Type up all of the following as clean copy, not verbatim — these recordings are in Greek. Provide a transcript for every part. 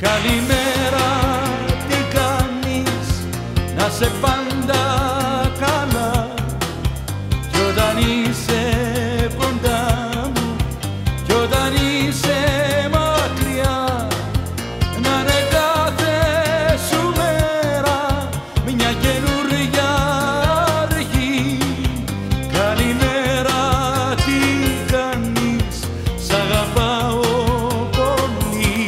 Καλημέρα, τι κάνεις, να σε πάντα καλά. Κι όταν είσαι κοντά μου, κι όταν είσαι μακριά, να είναι κάθε σου μέρα μια καινούρια αρχή. Καλημέρα, τι κάνεις, σ' αγαπάω πολύ.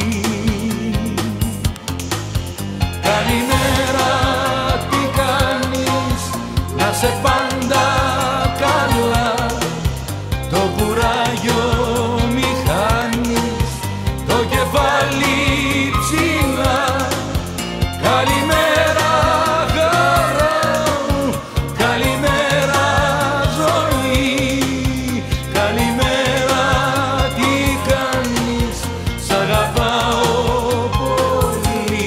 Καλημέρα, τι κάνεις, να σε πάντα καλά. Το κουράγιο μη χάνεις, το κεφάλι ψηλά. Καλημέρα χαρά μου, καλημέρα ζωή. Καλημέρα, τι κάνεις, σ' αγαπάω πολύ.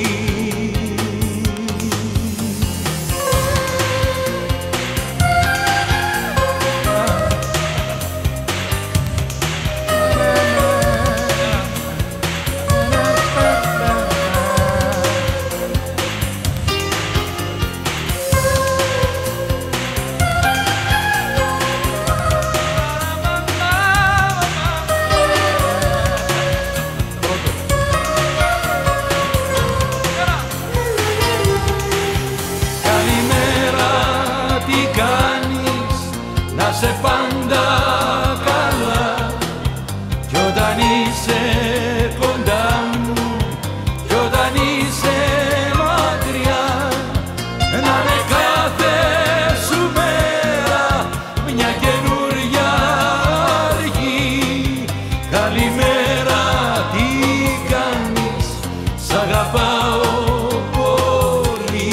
Καλημέρα, τι κάνεις, να σε πάντα καλά. Κι όταν είσαι κοντά μου, κι όταν είσαι μακριά, να είναι κάθε σου μέρα μια καινούρια αρχή. Καλημέρα, τι κάνεις, σ' αγαπάω πολύ.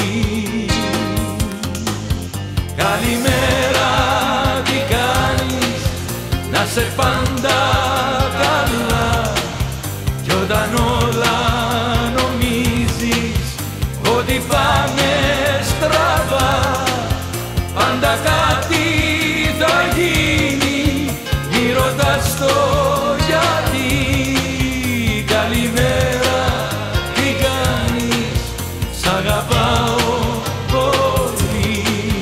Καλημέρα, τι κάνεις, να σε πάντα καλά. Κι όταν όλα νομίζεις ότι πάνε στραβά, πάντα κάτι θα γίνει, μη ρωτάς το γιατί. Καλημέρα, τι κάνεις, σ' αγαπάω πολύ.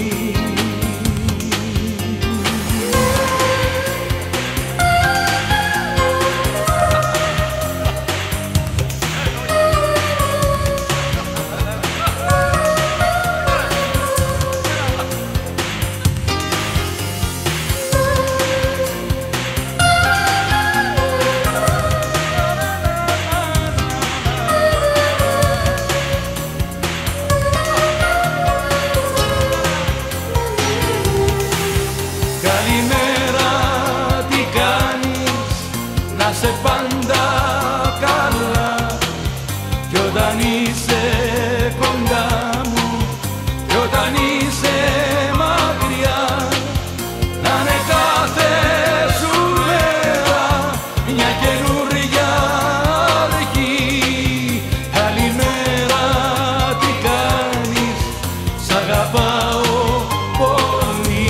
Καλημέρα, τι κάνεις, να σε πάντα καλά. Κι όταν είσαι κοντά μου, κι όταν είσαι μακριά, να είναι κάθε σου μέρα μια καινούρια αρχή. Καλημέρα, τι κάνεις, σ' αγαπάω πολύ.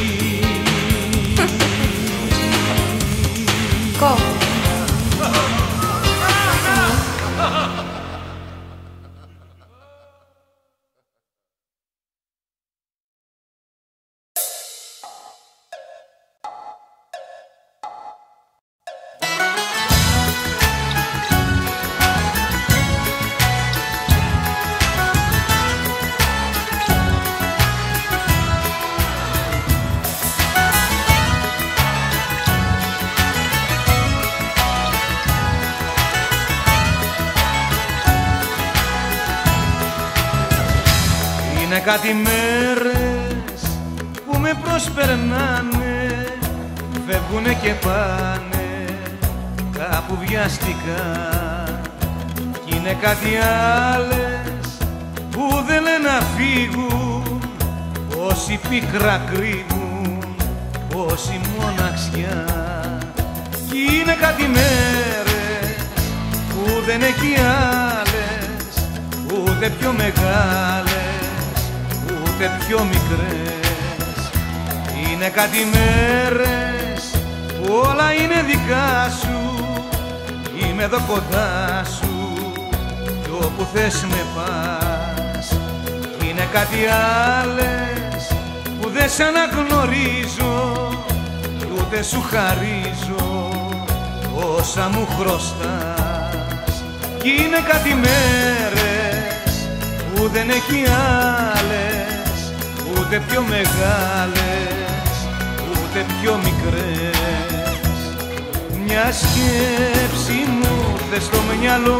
Είναι κάτι μέρες που με προσπερνάνε, φεύγουνε και πάνε κάπου βιαστικά. Κι είναι κάτι άλλες που δεν λένε να φύγουν, όσοι πίκρα κρύβουν, όσοι μοναξιά. Κι είναι κάτι μέρες που δεν έχει άλλες, ούτε πιο μεγάλες, ούτε πιο μικρές. Είναι κάτι μέρες που όλα είναι δικά σου, είμαι εδώ κοντά σου όπου θες με πας. Είναι κάτι άλλες που δεν σ' αναγνωρίζω κι ούτε σου χαρίζω όσα μου χρωστάς. Κι είναι κάτι μέρες που δεν έχει άλλες, ούτε πιο μεγάλες, ούτε πιο μικρές. Μια σκέψη μου θες στο μυαλό,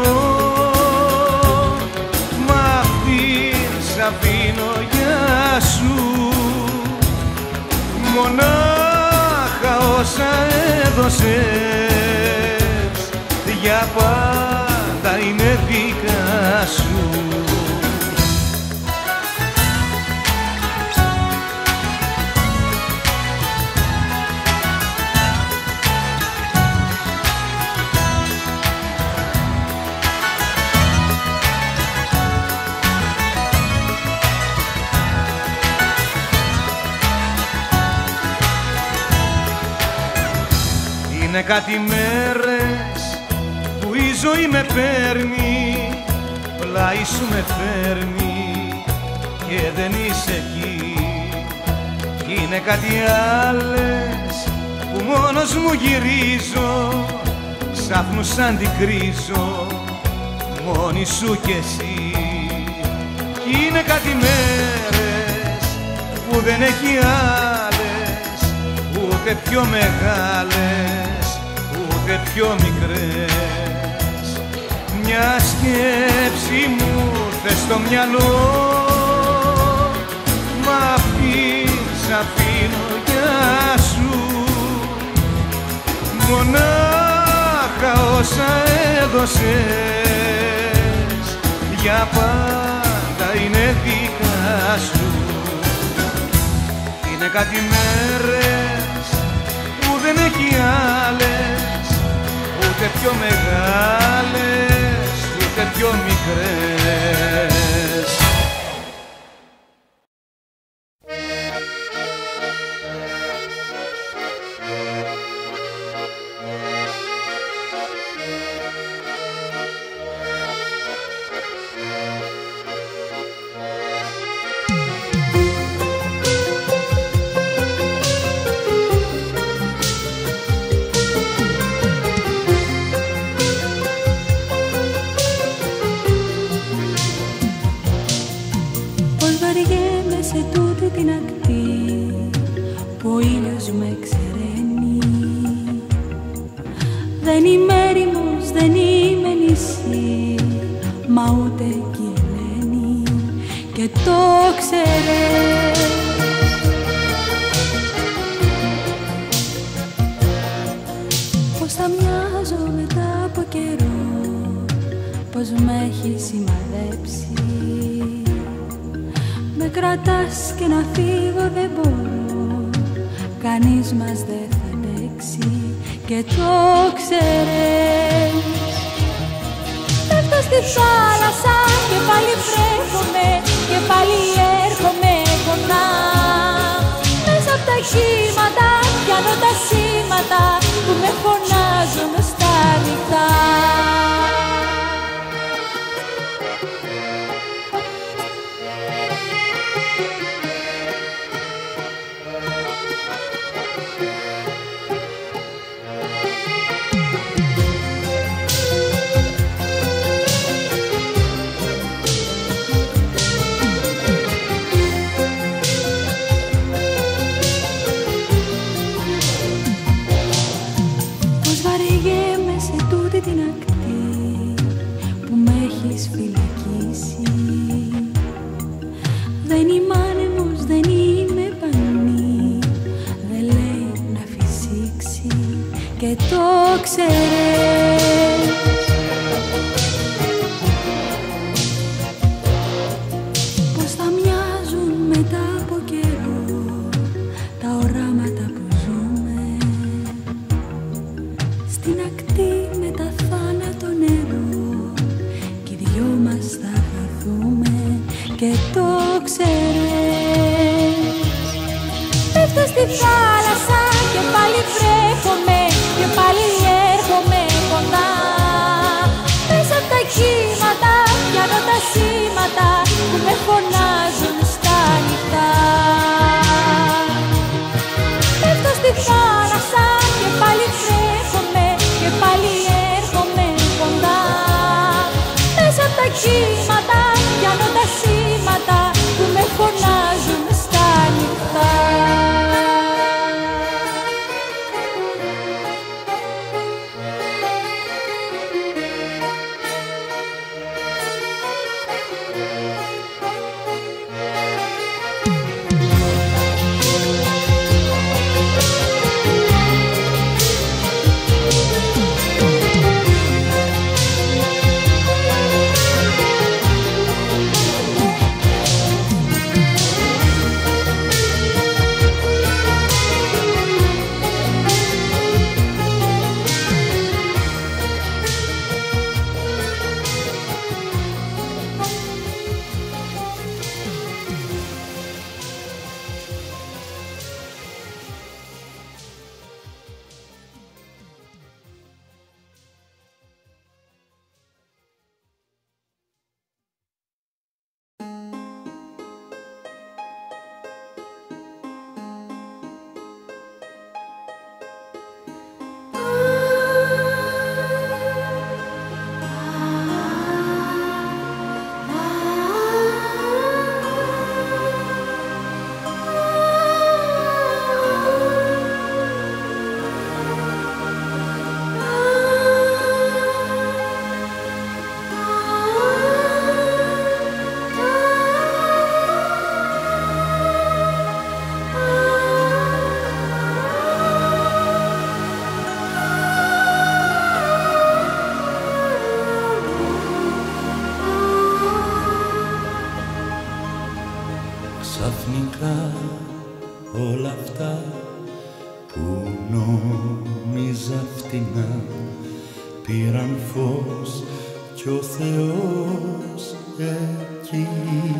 μα αυτή σ' αφήνω για σου. Μονάχα όσα έδωσες για πάντα είναι δικά σου. Είναι κάτι μέρες που η ζωή με παίρνει, πλάι σου με φέρνει και δεν είσαι εκεί. Είναι κάτι άλλες που μόνος μου γυρίζω, ξάφνους αντικρίζω, μόνη σου κι εσύ. Είναι κάτι μέρες που δεν έχει άλλες, ούτε πιο μεγάλες, ούτε πιο μικρές. Μια σκέψη μου θες στο μυαλό, μα αυτή σ' αφήνω για σου. Μονάχα όσα έδωσες για πάντα είναι δικά σου. Είναι κάτι μέρες που δεν έχει άλλες, ούτε πιο μεγάλες, ούτε πιο μικρές. Δεν είμαι έρημος, δεν είμαι νησί, μα ούτε κι η Ελένη, και το ξέρες. Πως θα μοιάζω μετά από καιρό, πως με έχει σημαδέψει. Με κρατάς και να φύγω δεν μπορώ, κανείς μας δεν θα αντέξει και το ξέρεις. Πέφτω στη θάλασσα και πάλι βρέχομαι και πάλι έρχομαι κοντά. Μέσα απ' τα κύματα πιάνω τα σήματα που με φωνάζουν στα νυχτά. Την ακτή που με έχεις φυλακίσει. Δεν είμαι άνεμος, δεν είμαι πανί, δεν λέει να φυσήξει και το ξέρεις. Πως θα μοιάζουν μετά από καιρό τα οράματα που ζούμε στην ακτή με τα θάνατο νερό, κι οι δυο μας θα χαθούμε και το ξέρεις. Πέφτω στη θάλασσα και πάλι βρέχομαι και πάλι έρχομαι κοντά. Μέσα απ' τα κύματα φωνάζουν στα νυχτά. Πέφτω στη θάλασσα και πάλι τρέχομαι και πάλι έρχομαι κοντά. Μέσα απ' τα κύματα πιάνω τα σήματα που με φωνάζουν στα νυχτά. Ξαφνικά όλα αυτά που νόμιζα φτηνά πήραν φως κι ο Θεός εκεί.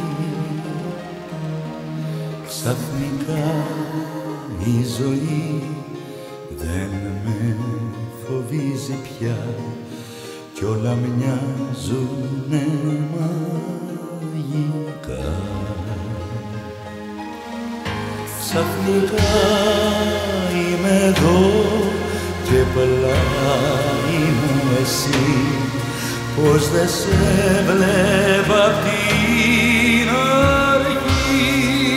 Ξαφνικά η ζωή δεν με φοβίζει πια κι όλα μοιάζουνε μαγικά. Ξαφνικά είμαι εδώ και πλάι μου εσύ, πως δεν σε βλέπα απ' την αρχή.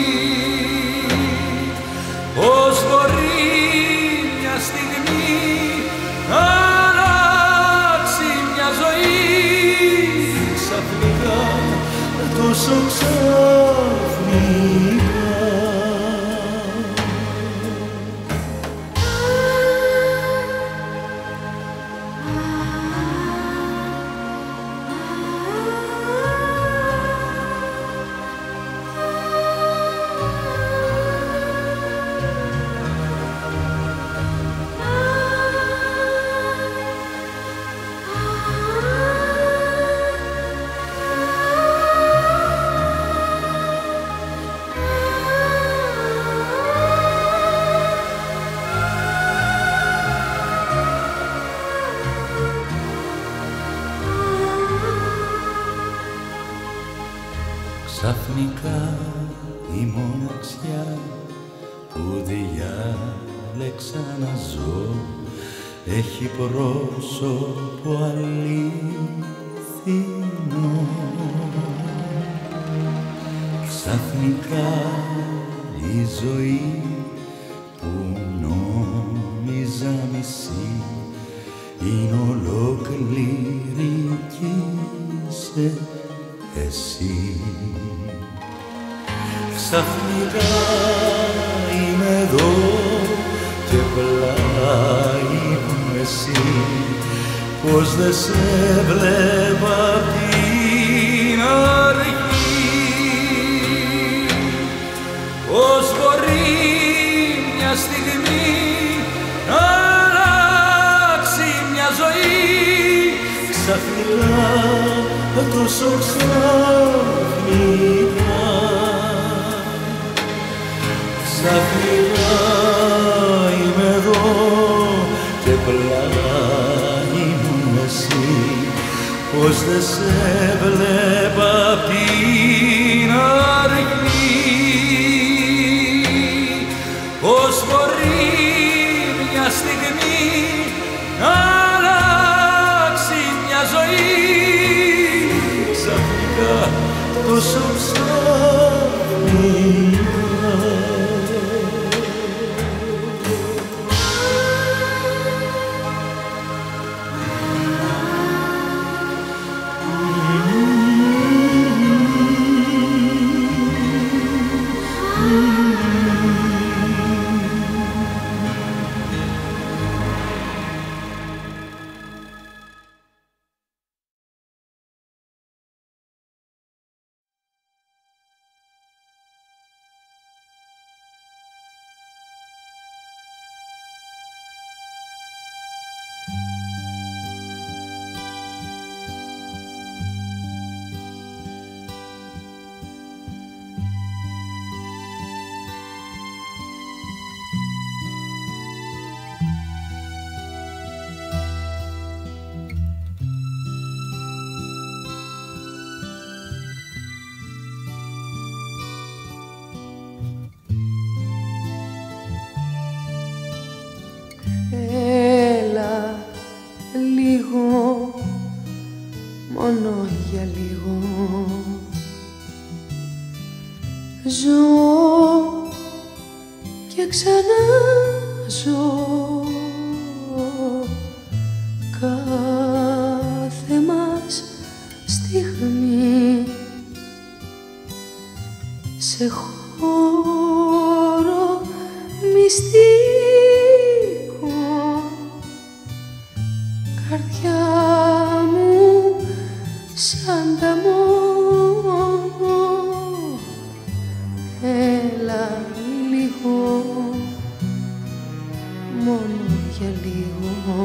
Πως μπορεί μια στιγμή να αλλάξει μια ζωή ξαφνικά, τόσο ξαφνικά. Ξαφνικά η μοναξιά που διάλεξα να ζω έχει πρόσωπο αληθινό. Ξαφνικά η ζωή που νόμιζα μισή είναι ολόκληρη κι είσαι εσύ. Ξαφνικά είμαι εδώ και πλάι μου εσύ, πως δεν σε βλέπα απ' την αρχή. Πως μπορεί μια στιγμή να αλλάξει μια ζωή ξαφνικά, τόσο ξαφνικά. Ξαφνικά είμαι εδώ και πλάι μου εσύ, πως δεν σε βλέπα απ' την βρήκα τόσο ψάχνινα. Έλα λίγο, μόνο για λίγο. Ζω και ξανά ζω κάθε μας στιγμή σε χώρο μυστικό. Καρδιά μου σαν τα μόνο, έλα λίγο, μόνο για λίγο.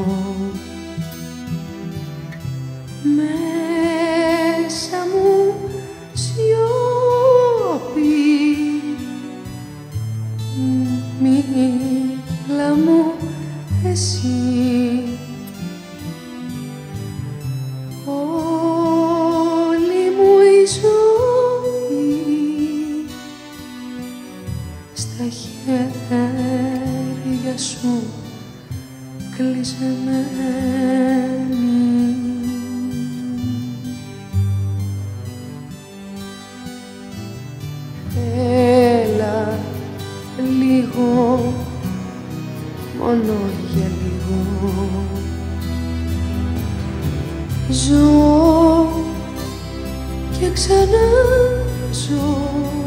Μέσα μου σιωπή, μίλα μου εσύ. Όλη μου η ζωή στα χέρια σου κλεισμένη. Έλα λίγο, μόνο για λίγο. Ζω και ξανά ζω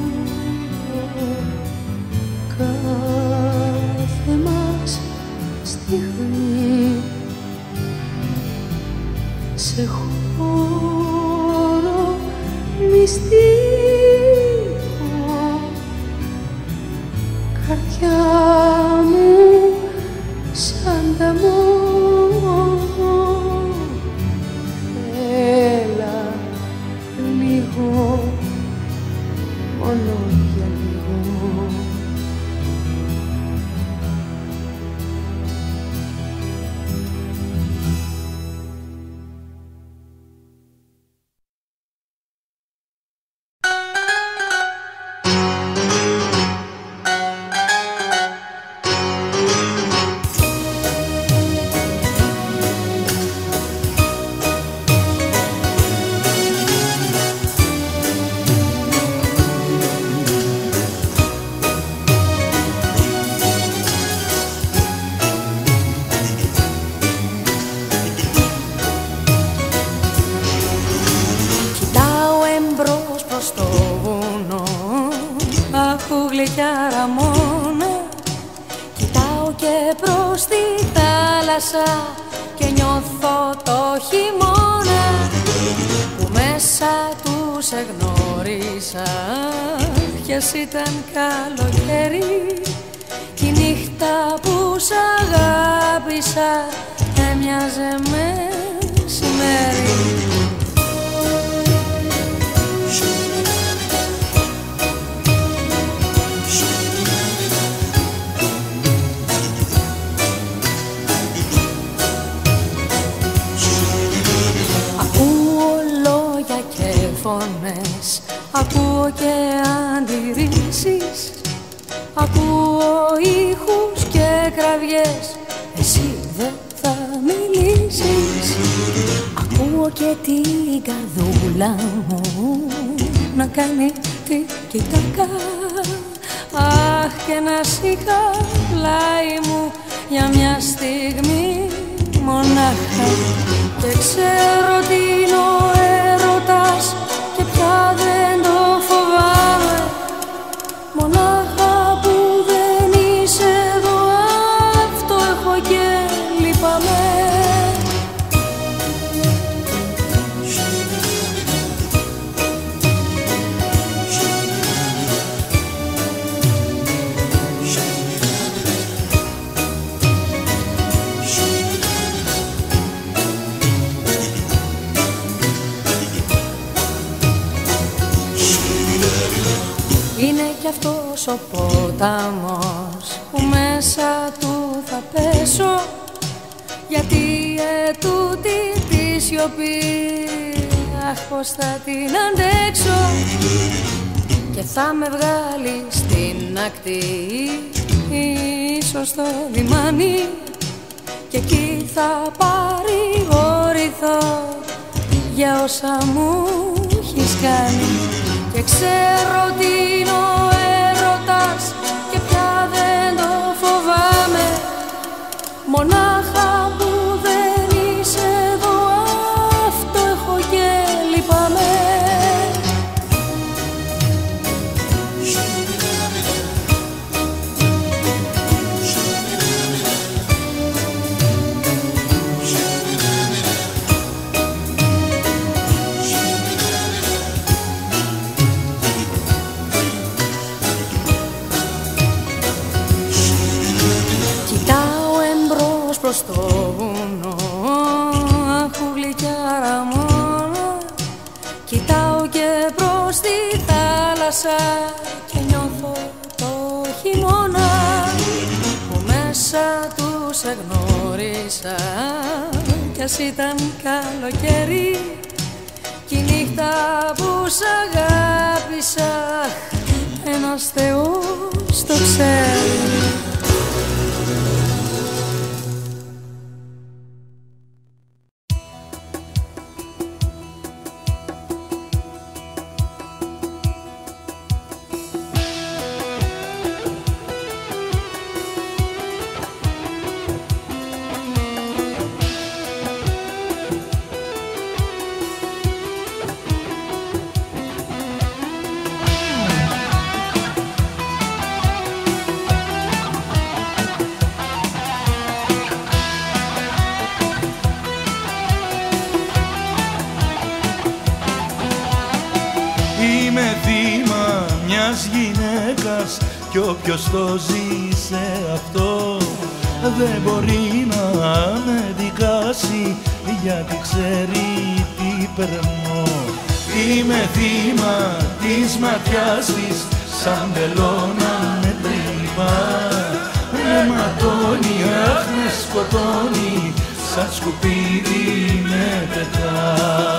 κάθε μας στιγμή σε χώρο μυστικό. Καρδιά μου σαν τα μόνο, έλα λίγο, μόνο για λίγο. γλυκιά μόνα, κοιτάω και προς τη θάλασσα και νιώθω το χειμώνα που μέσα του σε γνώρισα. Ποιας ήταν καλοκαίρι κι η νύχτα που σ' αγάπησα έμοιαζε μεσημέρι. Φωνές, ακούω και αντιρρήσεις, ακούω ήχους και κραυγές, εσύ δεν θα μιλήσεις. Ακούω και την καρδούλα μου να κάνει τικ-τακ. Αχ, και να σιγά πλάι μου για μια στιγμή μονάχα. Και ξέρω τι είναι ο έρωτας και πια δεν το φοβάμαι. Μονάχα που δεν είσαι εδώ, αυτό έχω και λυπάμαι. Είναι κι αυτός ο ποταμός που μέσα του θα πέσω, γιατί ετούτη τη σιωπή, αχ πως θα την αντέξω. Και θα με βγάλει στην ακτή, ίσως στο λιμάνι, και εκεί θα παρηγορηθώ για όσα μου έχεις κάνει. Και ξέρω τι είναι ο έρωτας και πια δεν το φοβάμαι. Μονάχα που δεν είσαι εδώ, αυτό έχω και λυπάμαι. Στο βουνό, αχ γλυκιά μόνο, κοιτάω και προς τη θάλασσα και νιώθω το χειμώνα που μέσα του σε γνώρισα. Κι ας ήταν καλοκαίρι κι η νύχτα που σ' αγάπησα, ένας Θεός το ξέρει. Κι όποιος το ζει σε αυτό δεν μπορεί να με δικάσει, γιατί ξέρει τι περνώ. Είμαι θύμα της ματιάς της, σαν τελώνα με τρύπα. Με ματώνει, αχ με σκοτώνει, σαν σκουπίδι με πετά.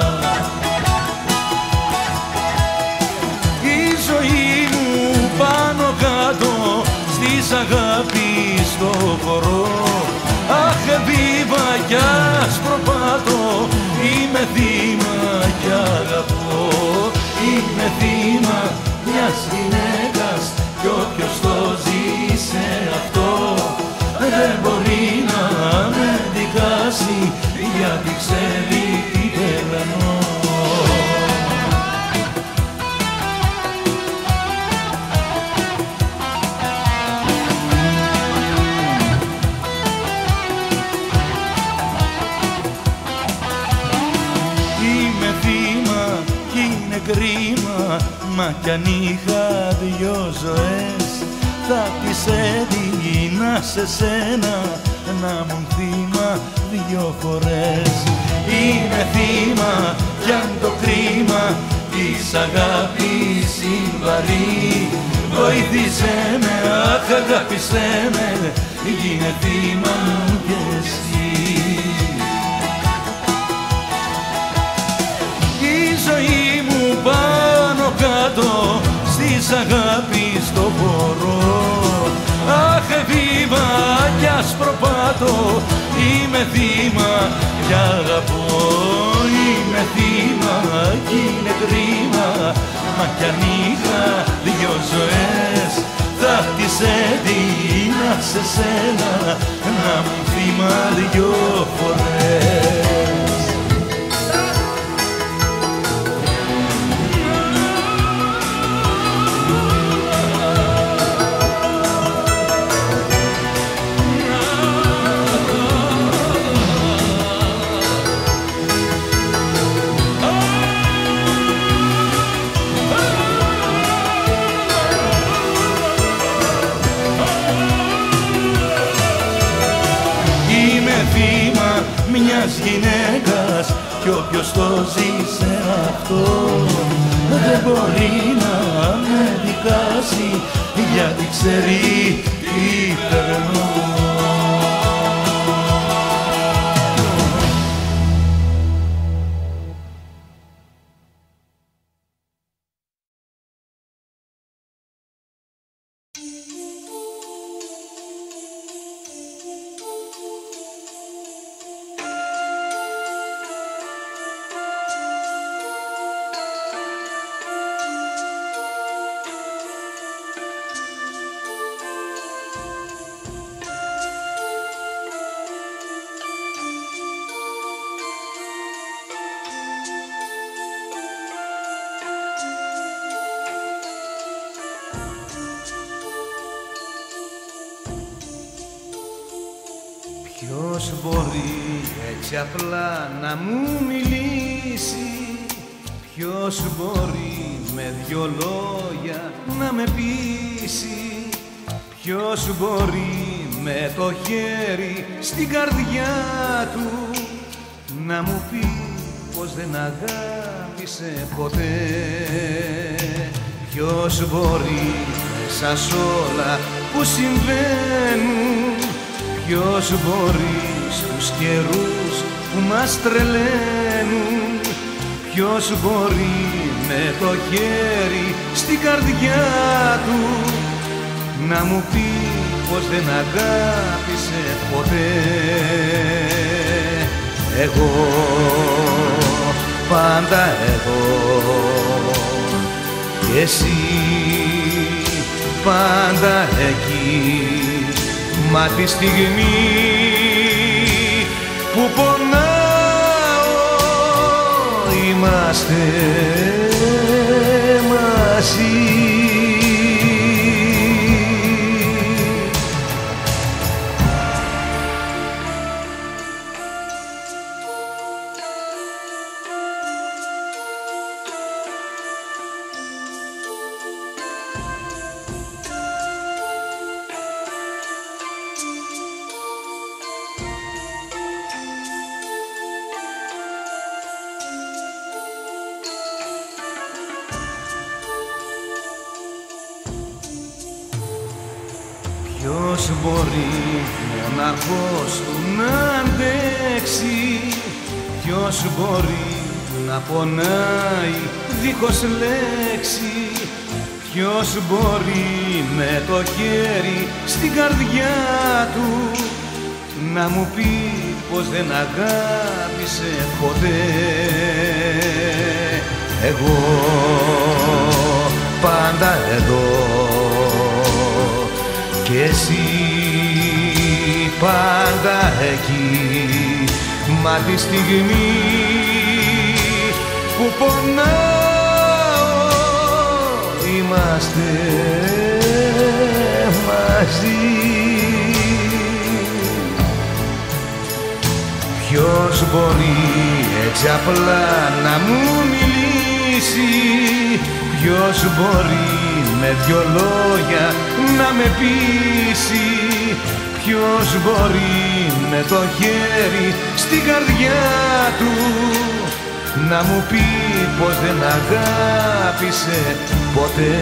Η ζωή μου πάνω κάτω στις αγάπης στο χορό. Αχ βίβα κι ασπροπάτω, είμαι θύμα κι αγαπώ. Είμαι θύμα μιας γυναίκας κι όποιος το ζει σε αυτό δεν μπορεί να με δικάσει, γιατί ξέρει τι περνώ. Κρίμα, μα κι αν είχα δυο ζωές θα τις έδινα σε σένα να μου θύμα δυο φορές. Είμαι θύμα κι αν το κρίμα της αγάπης είναι βαρύ. Βοήθησέ με, αχ αγάπησέ με, γίνε θύμα μου κι εσύ. Η ζωή μου πάνω κάτω στις αγάπης το χορό. Αχ βίβα κι ασπροπάτω, είμαι θύμα κι αγαπώ. Είμαι θύμα κι είναι κρίμα, μα κι αν είχα δυο ζωές θα τις έδινα σε σένα να μου θύμα δυο φορές. Μιας γυναίκας κι όποιος το ζήσε αυτό δεν μπορεί να με δικάσει, γιατί ξέρει τι περνώ. Ποιος μπορεί έτσι απλά να μου μιλήσει, ποιος μπορεί με δυο λόγια να με πείσει, ποιος μπορεί με το χέρι στην καρδιά του να μου πει πως δεν αγάπησε ποτέ. Ποιος μπορεί μέσα σ' όλα που συμβαίνουν, ποιος μπορεί στους καιρούς που μας τρελαίνουν, ποιος μπορεί με το χέρι στην καρδιά του να μου πει πως δεν αγάπησε ποτέ. Εγώ, πάντα εγώ, και εσύ πάντα εκεί. Μα τη στιγμή που πονάω είμαστε μαζί. Ποιος μπορεί μοναχός του να αντέξει, ποιος μπορεί να πονάει δίχως λέξη, ποιος μπορεί με το χέρι στην καρδιά του να μου πει πως δεν αγάπησε ποτέ. Εγώ πάντα εδώ και εσύ πάντα εκεί. Μα τη στιγμή που πονάω είμαστε μαζί. Ποιος μπορεί έτσι απλά να μου μιλήσει, ποιος μπορεί με δυο λόγια να με πείσει, ποιος μπορεί με το χέρι στην καρδιά του να μου πει πως δεν αγάπησε ποτέ.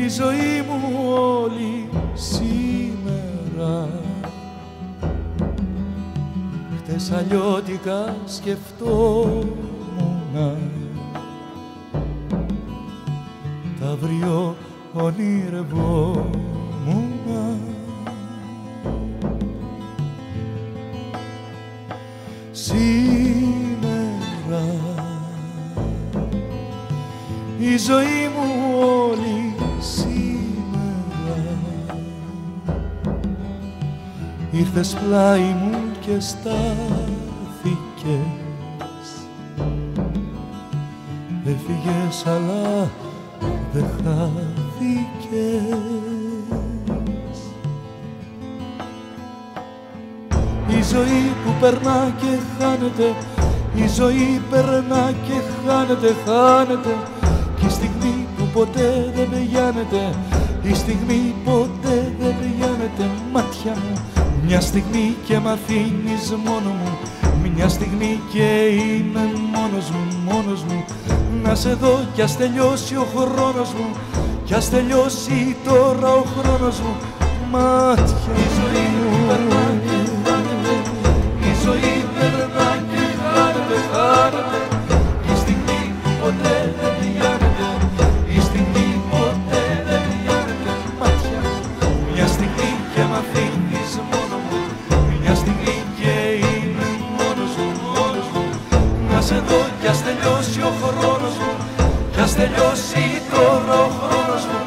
η ζωή μου όλη σήμερα. Χτες αλλιώτικα σκεφτόμουνα, τ' αύριο ονειρευόμουνα. Σήμερα η ζωή μου όλη σήμερα. Ήρθες πλάι μου και στάθηκες, έφυγες αλλά δεν χάθηκες. Η ζωή που περνά και χάνεται, η ζωή περνά και χάνεται, χάνεται. Κι η στιγμή που ποτέ δεν πηγαίνεται, η στιγμή ποτέ δεν πηγαίνεται. Μάτια μου, μια στιγμή και μ' αφήνεις μόνο μου, μια στιγμή και είμαι μόνος μου, μόνος μου. Να σε δω κι ας τελειώσει ο χρόνος μου, κι ας τελειώσει τώρα ο χρόνος μου. Μάτια η ζωή μου περνά και χάνεται, η ζωή περνά και χάνεται, χάνεται. Η στιγμή που ποτέ δεν πηγαίνεται, η στιγμή ποτέ δεν πηγαίνεται. Μάτια μια στιγμή και μ' αφήνεις μόνο μου, μια στιγμή και είμαι μόνος μου, μόνος μου. Να σε δω κι ας τελειώσει ο χρόνος μου, κι ας τελειώσει τώρα ο χρόνος μου.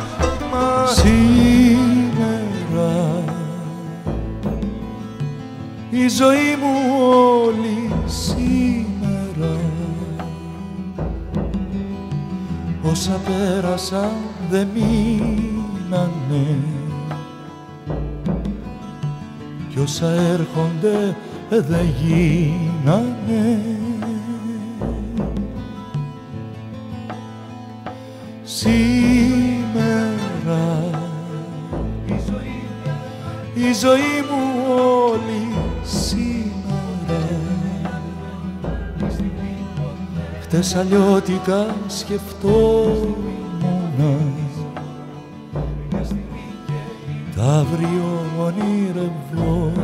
Σήμερα η ζωή μου όλη σήμερα. Όσα πέρασα δεν μείνανε, κι όσα έρχονται δεν γίνανε. Σήμερα η ζωή μου όλη σήμερα. Χτες αλλιώτικα σκεφτόμουνα, τ' αύριο ονειρευόμουνα.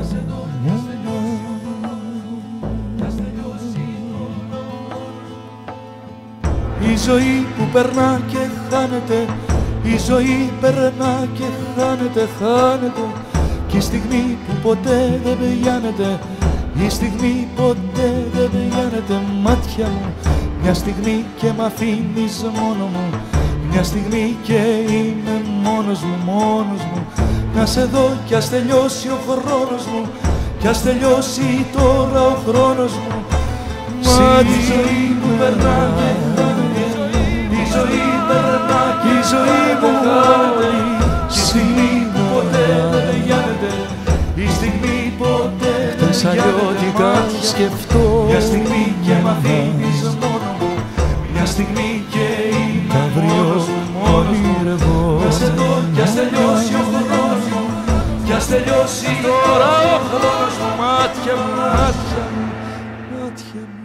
Η ζωή που περνά και χάνεται, η ζωή περνά και χάνεται, χάνεται. Κι η στιγμή που ποτέ δεν πηγαίνεται, η στιγμή ποτέ δεν πηγαίνεται. Μάτια μου, μια στιγμή και μ' αφήνεις μόνο μου, μια στιγμή και είμαι μόνος μου, μόνος μου. Να σε δω κι ας τελειώσει ο χρόνος μου, κι ας τελειώσει τώρα ο χρόνος μου. Μα τη ζωή που περνά και χάνεται, η ζωή περνά και η ζωή μου χάνεται. Κι η στιγμή που ποτέ δεν πηγαίνεται, η στιγμή ποτέ δεν πηγαίνεται. Μια στιγμή και μ' αφήνεις μόνο μου, μια στιγμή και είμαι μόνος μου, μόνος μου. Να σε δω κι ας τελειώσει ο χρόνος μου, κι ας τελειώσει τώρα ο χρόνος μου. Μάτια μου, μάτια μου, μάτια μου.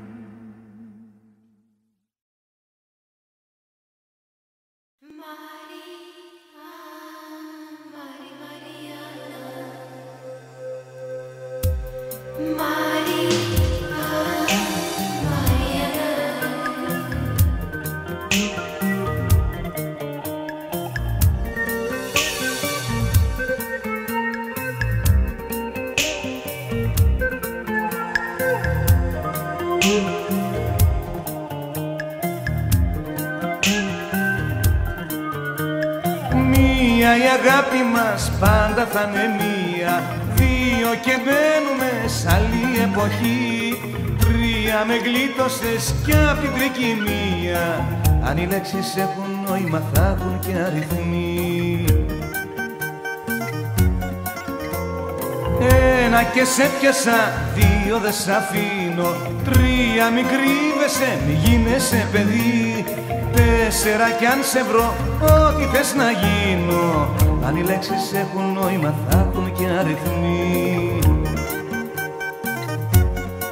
Μία η αγάπη μας πάντα θα είναι μία, δύο και μπαίνουμε σ' άλλη εποχή. Τρία με γλίτωσες κι απ' την τρικυμία, αν οι λέξεις έχουν νόημα θα έχουν και αριθμοί. Ένα και σε πιάσα, δύο δε σ' αφήνω, τρία μη κρύβεσαι, μη γίνεσαι παιδί. Τέσσερα κι αν σε βρω, ό,τι θες να γίνω, αν οι λέξεις έχουν νόημα θα έχουν και αριθμοί.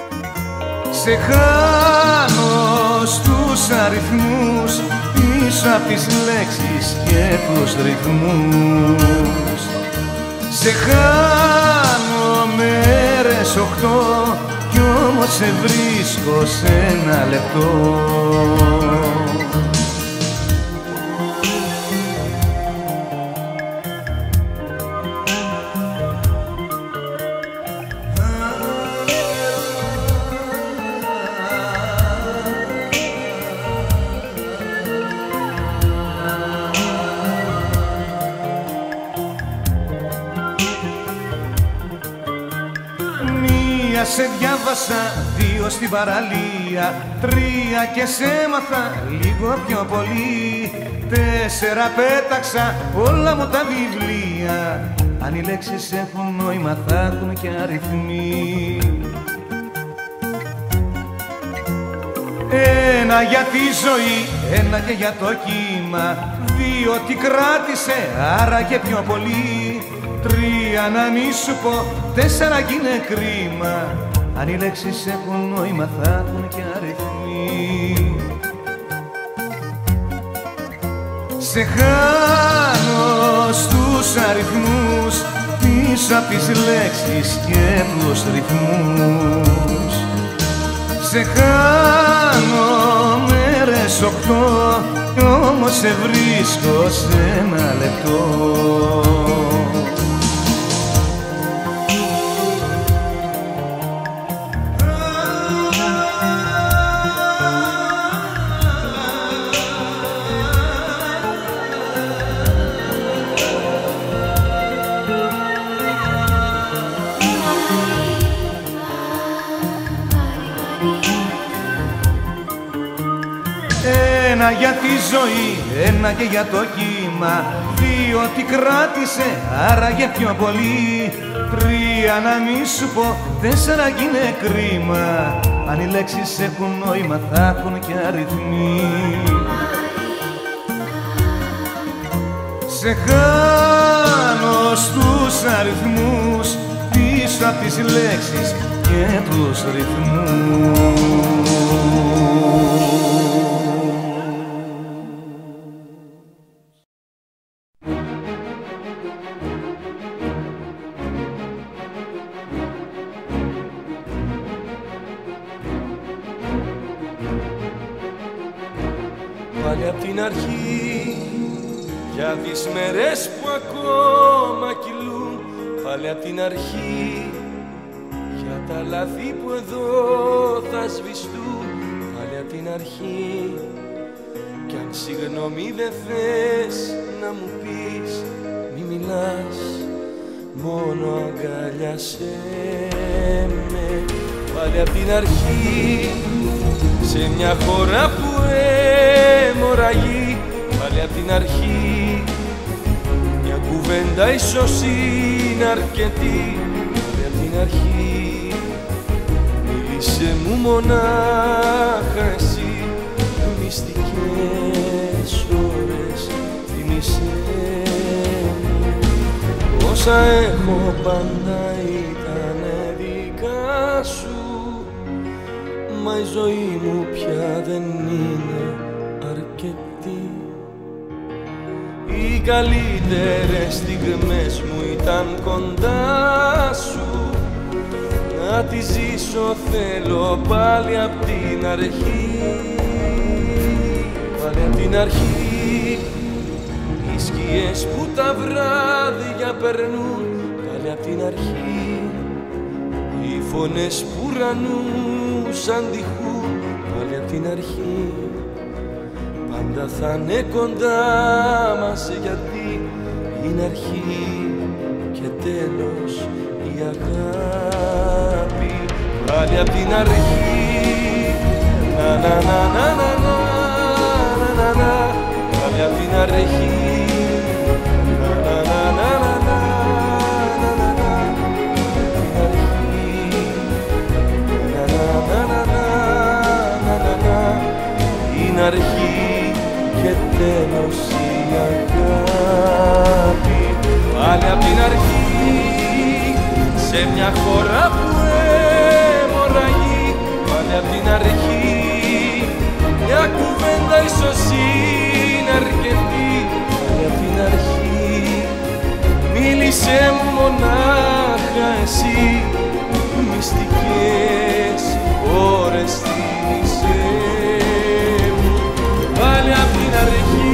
Σε χάνω στους αριθμούς, πίσω απ' τις λέξεις και τους ρυθμούς. Σε χάνω μέρες 8 κι όμως σε βρίσκω σε ένα λεπτό. Σε διάβασα 2 στην παραλία, 3 και σε έμαθα λίγο πιο πολύ, 4 πέταξα όλα μου τα βιβλία. Αν οι λέξεις έχουν νόημα θα έχουν και αριθμοί. 1 για τη ζωή, 1 και για το κύμα, 2 τι κράτησε άρα και πιο πολύ, 3 να μη σου πω, 4 κι είναι κρίμα. Αν οι λέξεις έχουν νόημα θα έχουν και αριθμοί. Σε χάνω στους αριθμούς, πίσω απ' τις λέξεις και τους ρυθμούς. Σε χάνω μέρες 8 κι όμως σε βρίσκω σε ένα λεπτό. Ένα για τη ζωή, 1 και για το κύμα, 2 τι κράτησε άραγε πιο πολύ, 3 να μη σου πω, 4 κι είναι κρίμα. Αν οι λέξεις έχουν νόημα θα έχουν και αριθμοί. Σε χάνω στους αριθμούς, πίσω απ' τις λέξεις και τους ρυθμούς. Πάλι απ' την αρχή, για τις μέρες που ακόμα κυλούν. Πάλι απ' την αρχή, για τα λάθη που εδώ θα σβηστούν. Πάλι απ' την αρχή, κι αν συγγνώμη δεν θες να μου πεις, μη μιλάς, μόνο αγκαλιάσέ με. Πάλι απ' την αρχή, σε μια χώρα που αιμορραγεί. Πάλι απ' την αρχή, μια κουβέντα ίσως είναι αρκετή. Πάλι απ' την αρχή, μίλησε μου μονάχα εσύ. Μυστικές ώρες θύμισέ μου, όσα έχω πάντα ήτανε δικά σου. Μα η ζωή μου πια δεν είναι αρκετή. Οι καλύτερες στιγμές μου ήταν κοντά σου. Να τη ζήσω θέλω πάλι απ' την αρχή. Πάλι απ' την αρχή, οι σκιές που τα βράδια περνούν. Πάλι απ' την αρχή, οι φωνές που ουρανούς αντιχούν. Πάλι απ' την αρχή, πάντα θα είναι κοντά μας, γιατί είναι αρχή και τέλος η αγάπη. Πάλι απ' την αρχή, να να να να να να να να. Πάλι απ' την αρχή, να να να να να να. Είναι αρχή και τέλος η αγάπη. Πάλι απ' την αρχή, σε μια χώρα που αιμορραγεί. Πάλι απ' την αρχή, μια κουβέντα ίσως είναι αρκετή. εσύ, μυστικές ώρες θύμισέ μου πάλι απ' την αρχή.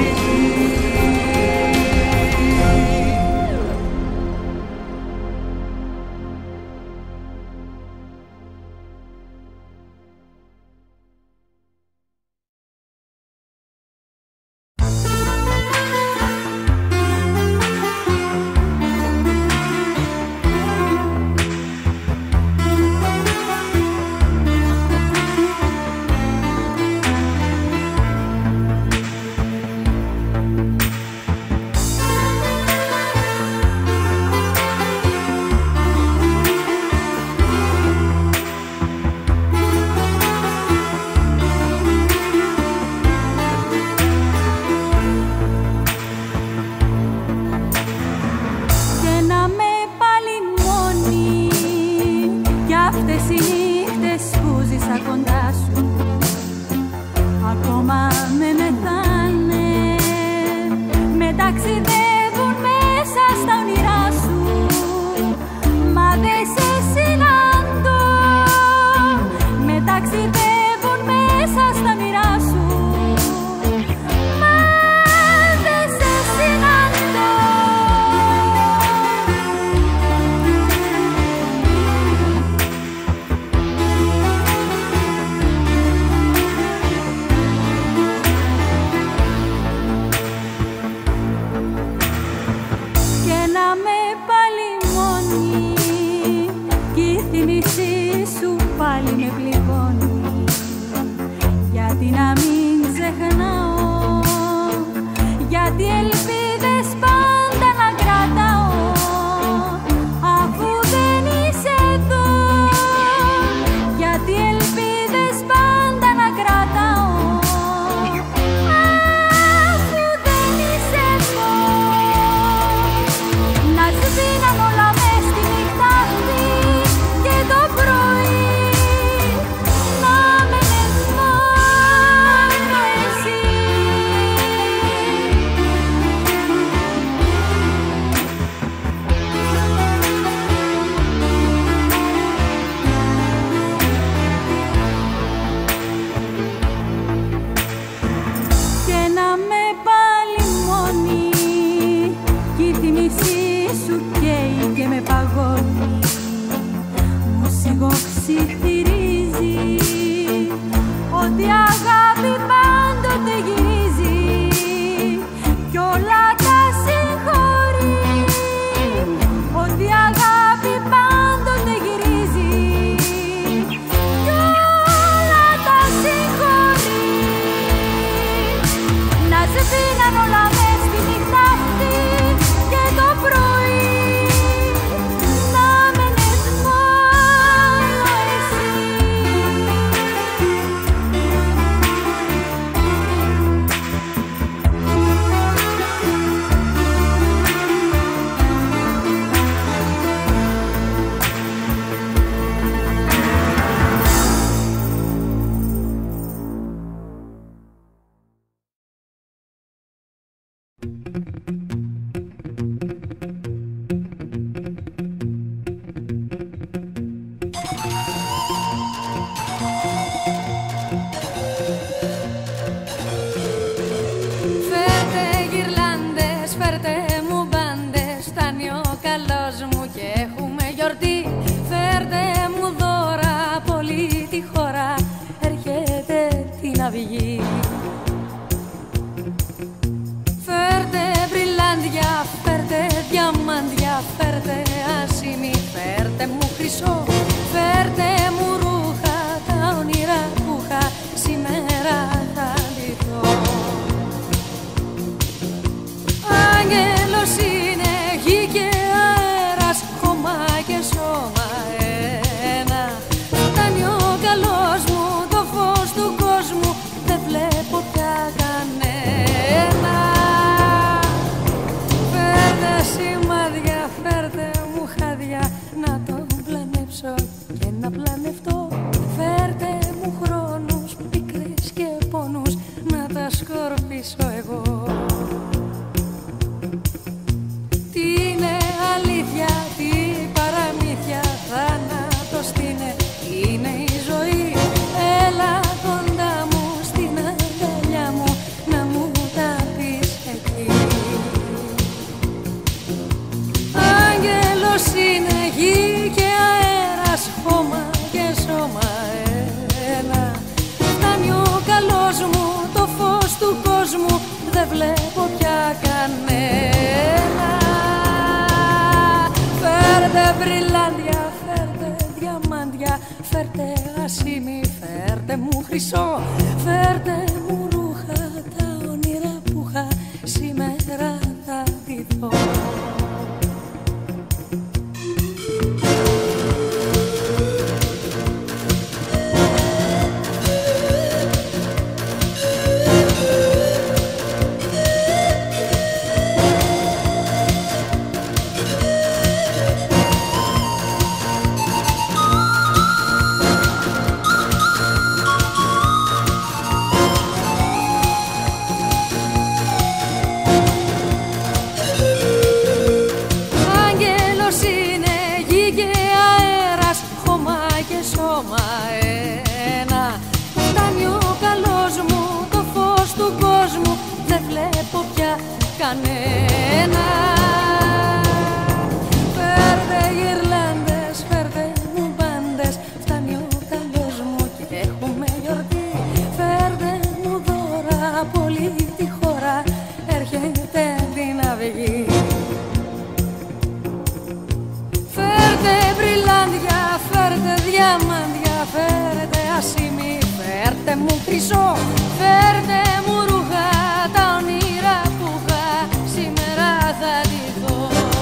μπριλάντια, φέρτε διαμάντια, φέρτε ασήμι, φέρτε μου χρυσό, φέρτε μου ρούχα, τα όνειρα που είχα σήμερα θα ντυθώ. Κανένα. Φέρτε γυρλάντες, φέρτε μου μπάντες, φτάνει ο καλός μου και έχουμε γιορτή. Φέρτε μου δώρα από όλη τη χώρα, έρχεται την αυγή. Φέρτε μπριλάντια, φέρτε διαμάντια, φέρτε ασήμι, φέρτε μου χρυσό, φέρτε μου ρούχα, τα όνειρα που είχα σήμερα θα ντυθώ.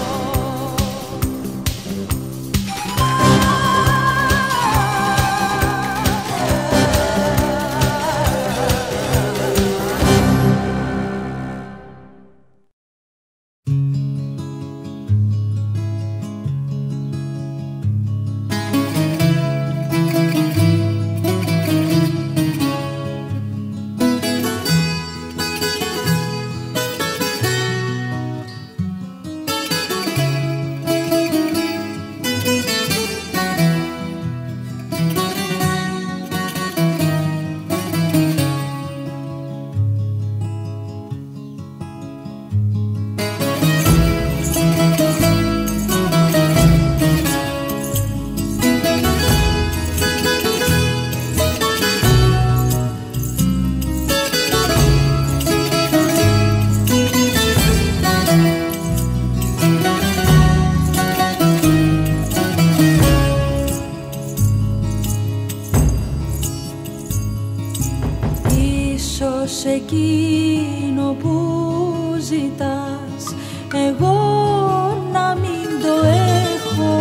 Εκείνο που ζητάς εγώ να μην το έχω,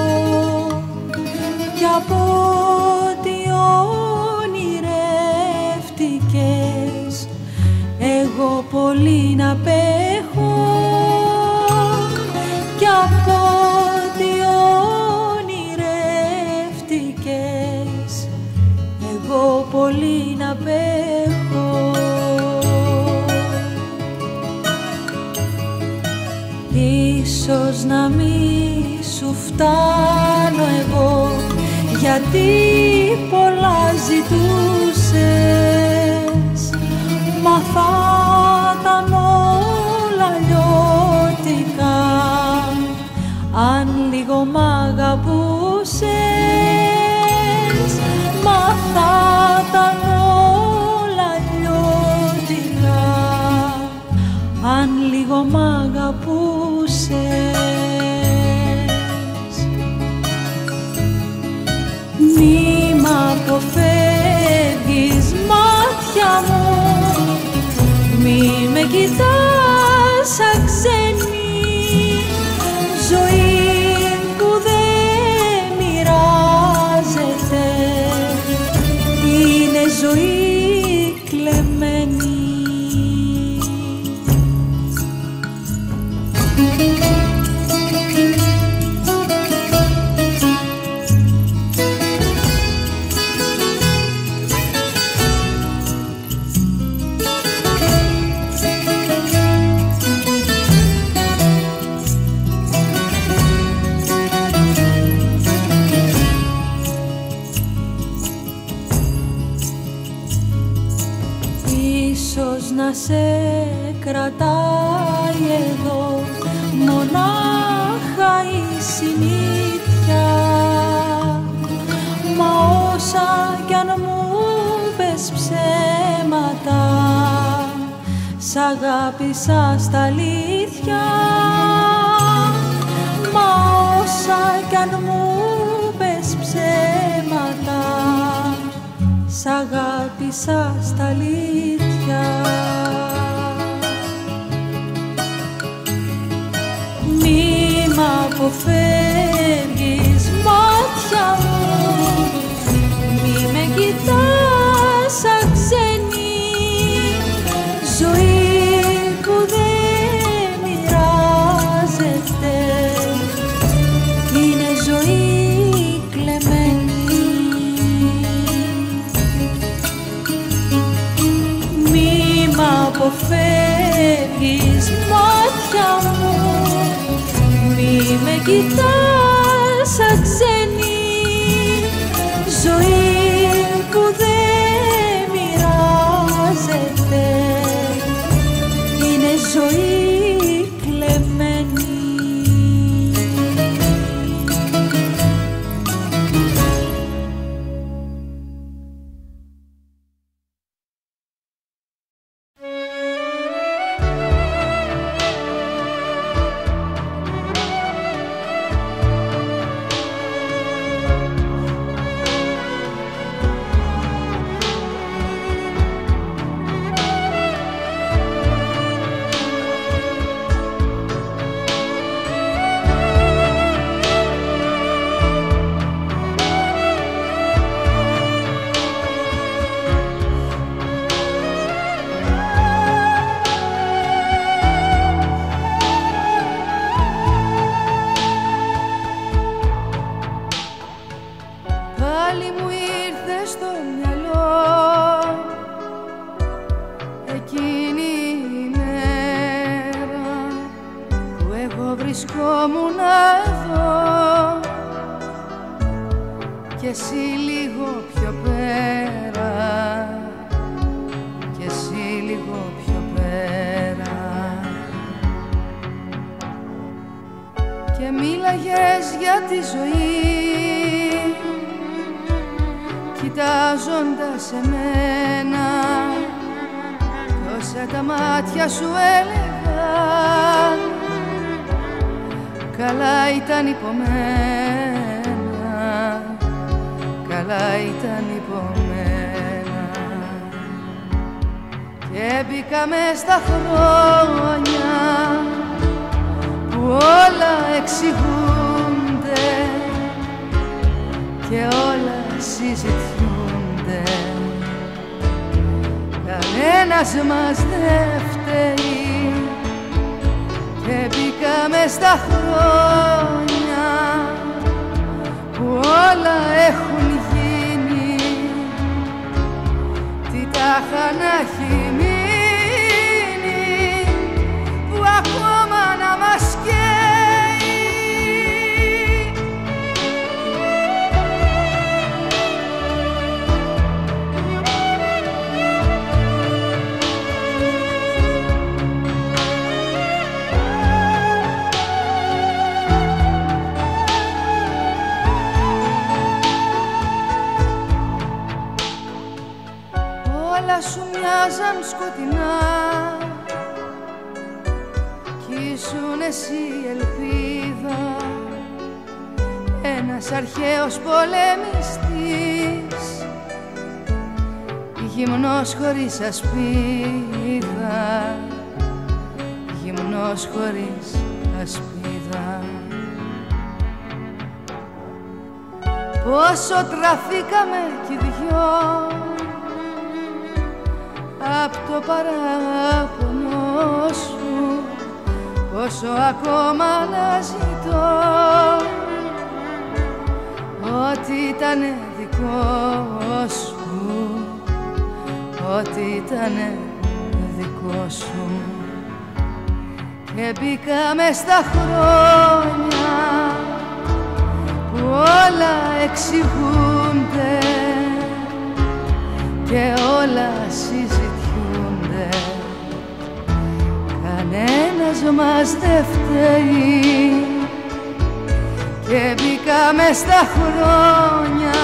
κι από ό,τι ονειρεύτηκες εγώ πολύ να απέχω, κι από ό,τι ονειρεύτηκες εγώ πολύ να απέχω. Ίσως να μη σου φτάνω εγώ, γιατί πολλά ζητούσες, μα θα ήταν όλα λιώτικα αν λίγο μ' αγαπούσες, μα θα ήταν όλα λιώτικα αν λίγο μ' αγαπούσες. Μη μ' αποφεύγεις μάτια μου, μη με κοιτάς σαν ξένη, ζωή που δεν μοιράζεται είναι ζωή κλεμμένη. Ίσως να σε κρατάει εδώ μονάχα η συνήθεια, μα όσα κι αν μου πες ψέματα, σ' αγάπησα στα αλήθεια, μα όσα κι αν αν μου πες ψέματα, σ' αγάπησα στα αλήθεια. Μη μ' αποφεύγεις μάτια μου, μη με κοιτάς σαν ξένη, ζωή που δεν μοιράζεται είναι ζωή κλεμμένη. Μη μ' αποφεύγεις μάτια μου, μη με κοιτάς σαν ξένη, ζωή που δεν μοιράζεται είναι ζωή κλεμμένη. Πάλι μου ήρθε στο μυαλό εκείνη η μέρα που εγώ βρισκόμουν εδώ κι εσύ λίγο πιο πέρα, κι εσύ λίγο πιο πέρα, και μίλαγες για τη ζωή κοιτάζοντας εμένα, κι όσα τα μάτια σου έλεγαν καλά ήταν υπομένα, καλά ήταν υπομένα. Και μπήκα μες στα χρόνια που όλα εξηγούνται και όλα συζητιούνται, κανένας μας δεν φταίει. Και μπήκαμε στα χρόνια που όλα έχουν γίνει, τι τάχα να έχει μείνει που ακόμα να μας καίει. Όλα σου μοιάζαν σκοτεινά κι ήσουν εσύ ελπίδα, ένας αρχαίος πολεμιστής, γυμνός χωρίς ασπίδα, γυμνός χωρίς ασπίδα. Πόσο τραφήκαμε κι οι δυο απ' το παράπονο σου, πόσο ακόμα να ζητώ ό,τι ήτανε δικό σου, ό,τι ήτανε δικό σου. Και μπήκαμε στα χρόνια που όλα εξηγούνται και όλα συζητιούνται, κανένας μας δεν φταίει. Και μπήκαμε στα χρόνια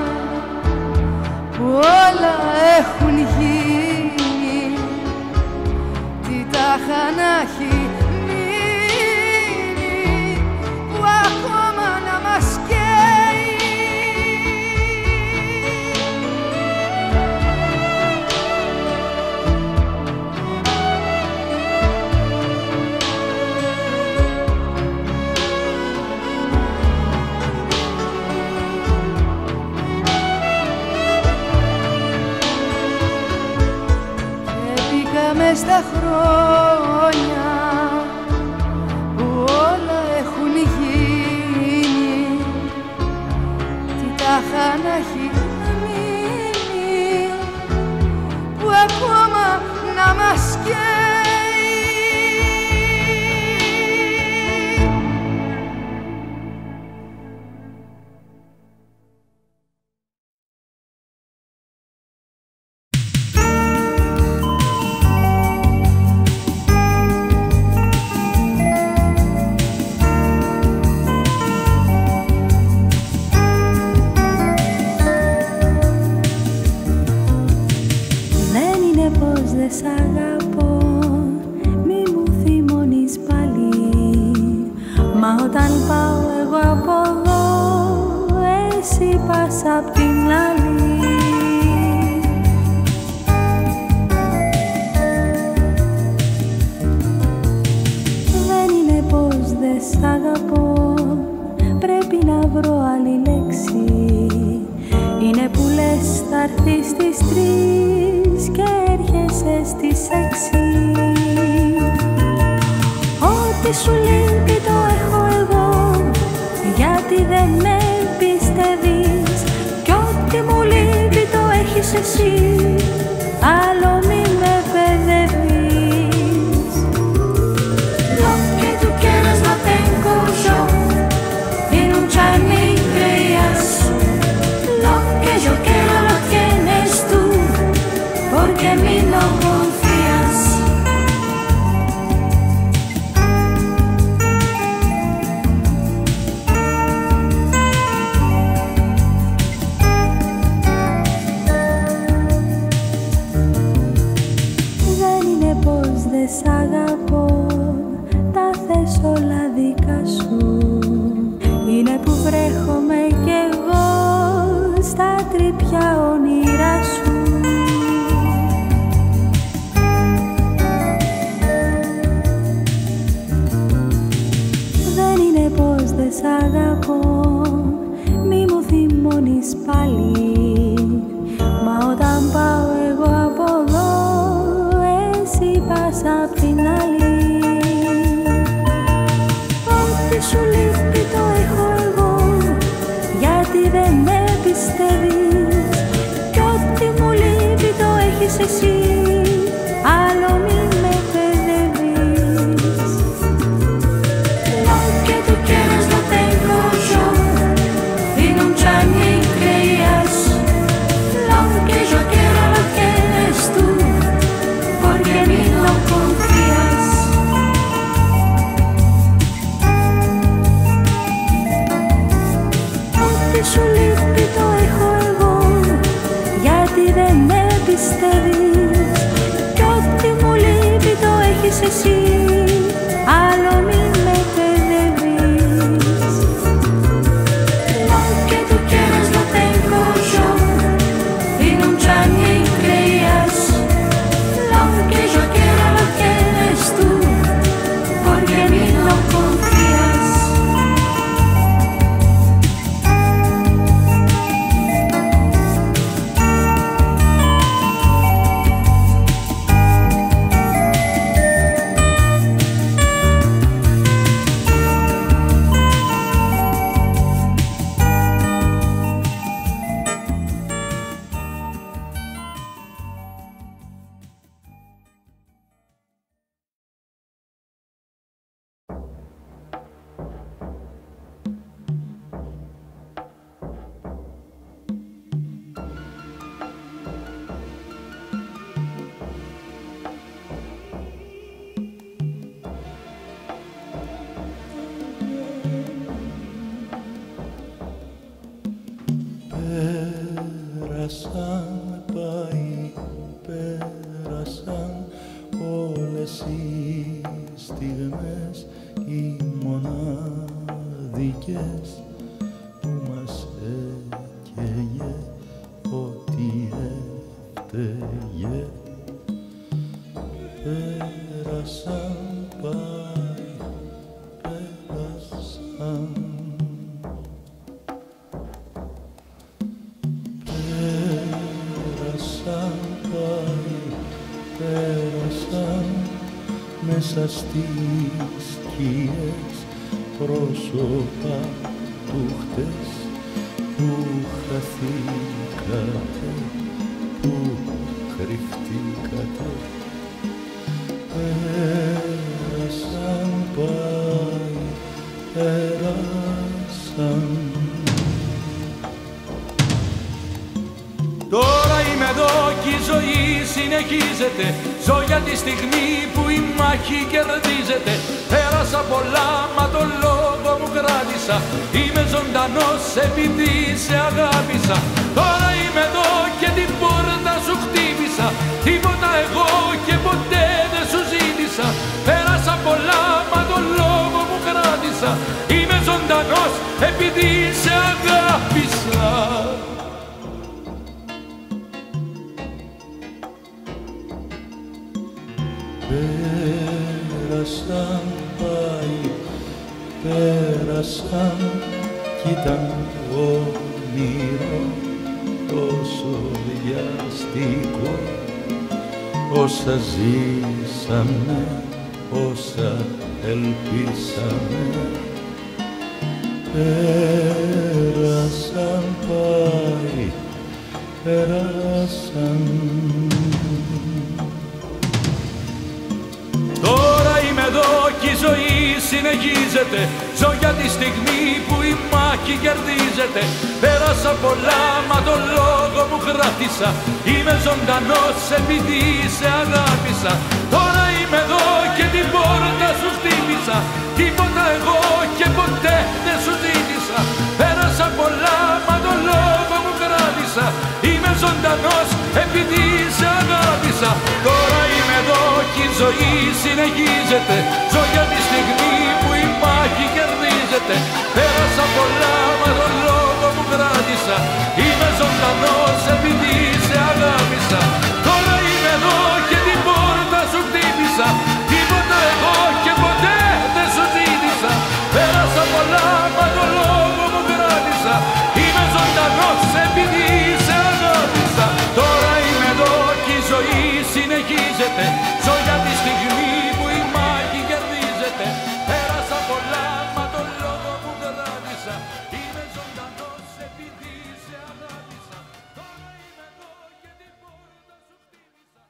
που όλα έχουν γίνει, τι τάχα να έχει μείνει που ακόμα να μας όταν πάω εγώ από εδώ, εσύ πας απ' την άλλη. Δεν είναι πως δεν σ' αγαπώ, πρέπει να βρω άλλη λέξη. Είναι που λες θα έρθεις στις 3 και έρχεσαι στις 6. Ό,τι σου λείπει το έχω εγώ, γιατί δεν με πιστεύεις. Κι ό,τι μου λείπει το έχεις εσύ, άλλο μη με παιδεύεις. Lo que tú quieras lo tengo yo, y nunca me creas. Lo que yo quiero lo tienes tú, porque en mí no confías. Δεν είναι πως δεν σ' αγαπώ, τα θες όλα δικά σου. Είναι που βρέχομαι κι εγώ στα τρυπιά όνειρά σου. Δεν είναι πως δεν σ' αγαπώ, μη μου θυμώνεις πάλι. Μα όταν πάω εγώ από εδώ, εσύ πας απ' την άλλη. Ό,τι σου λείπει το έχω εγώ, γιατί δεν με πιστεύεις. Κι ό,τι μου λείπει το έχεις εσύ, άλλο μη με παιδεύεις. Lo que tú quieras lo tengo yo, y nunca me creas. Lo que yo quiero lo tienes tú, porque en mí no confías. Ό,τι σου λείπει το έχω εγώ, γιατί δεν με πιστεύεις. Κι ό,τι μου λείπει το έχεις εσύ, άλλο μη με παιδεύεις. Lo que tú quieras lo tengo yo, y nunca me creas. Lo que yo quiero lo tienes tú, porque en mí no confías. Πέρασαν, πάει, πέρασαν όλες οι στιγμές, οι μοναδικές που μας έκαιγε ό,τι έφταιγε. Πέρασαν, πάει, πέρασαν. Πέρασαν μέσα στις σκιές πρόσωπα του χτες, που χαθήκατε, που κρυφτήκατε. Πέρασαν, πάει, πέρασαν. Τώρα είμαι εδώ κι η ζωή συνεχίζεται. Ζω για τη στιγμή που η μάχη κερδίζεται. Πέρασα πολλά, μα το λόγο μου κράτησα. Είμαι ζωντανός επειδή σε αγάπησα. Τώρα είμαι εδώ και την πόρτα σου χτύπησα. Τίποτα εγώ και ποτέ δεν σου ζήτησα. Πέρασα πολλά, μα το λόγο μου κράτησα. επειδή σε αγάπησα. Πέρασαν, πάει, πέρασαν κι ήταν όνειρο τόσο βιαστικό. Όσα ζήσαμε, όσα ελπίσαμε, πέρασαν, πάει, πέρασαν. Τώρα είμαι εδώ κι η ζωή συνεχίζεται. Ζω για τη στιγμή που η μάχη κερδίζεται. Πέρασα πολλά, μα το λόγο μου κράτησα. Είμαι ζωντανός επειδή σε αγάπησα. Τώρα είμαι εδώ και την πόρτα σου χτύπησα. Τίποτα εγώ και ποτέ δεν σου ζήτησα. Πέρασα πολλά, μα το λόγο μου κράτησα. Είμαι ζωντανός επειδή σε αγάπησα. Τώρα είμαι εδώ κι η ζωή συνεχίζεται. Ζω για τη στιγμή που η μάχη κερδίζεται. Πέρασα πολλά, μα το λόγο μου κράτησα. Είμαι ζωντανός επειδή σε αγάπησα. Τώρα είμαι εδώ και την πόρτα σου χτύπησα. Τίποτα εγώ και ποτέ δεν σου ζήτησα. Πέρασα πολλά, μα το λόγο μου κράτησα. Είμαι ζωντανός επειδή σε αγάπησα. Τώρα είμαι εδώ και η ζωή συνεχίζεται. Ζω για τη στιγμή που η μάχη κερδίζεται. Πέρασα πολλά, μα το λόγο μου κράτησα. Είμαι ζωντανός επειδή σε αγάπησα. Τώρα είμαι εδώ και την πόρτα σου χτύπησα.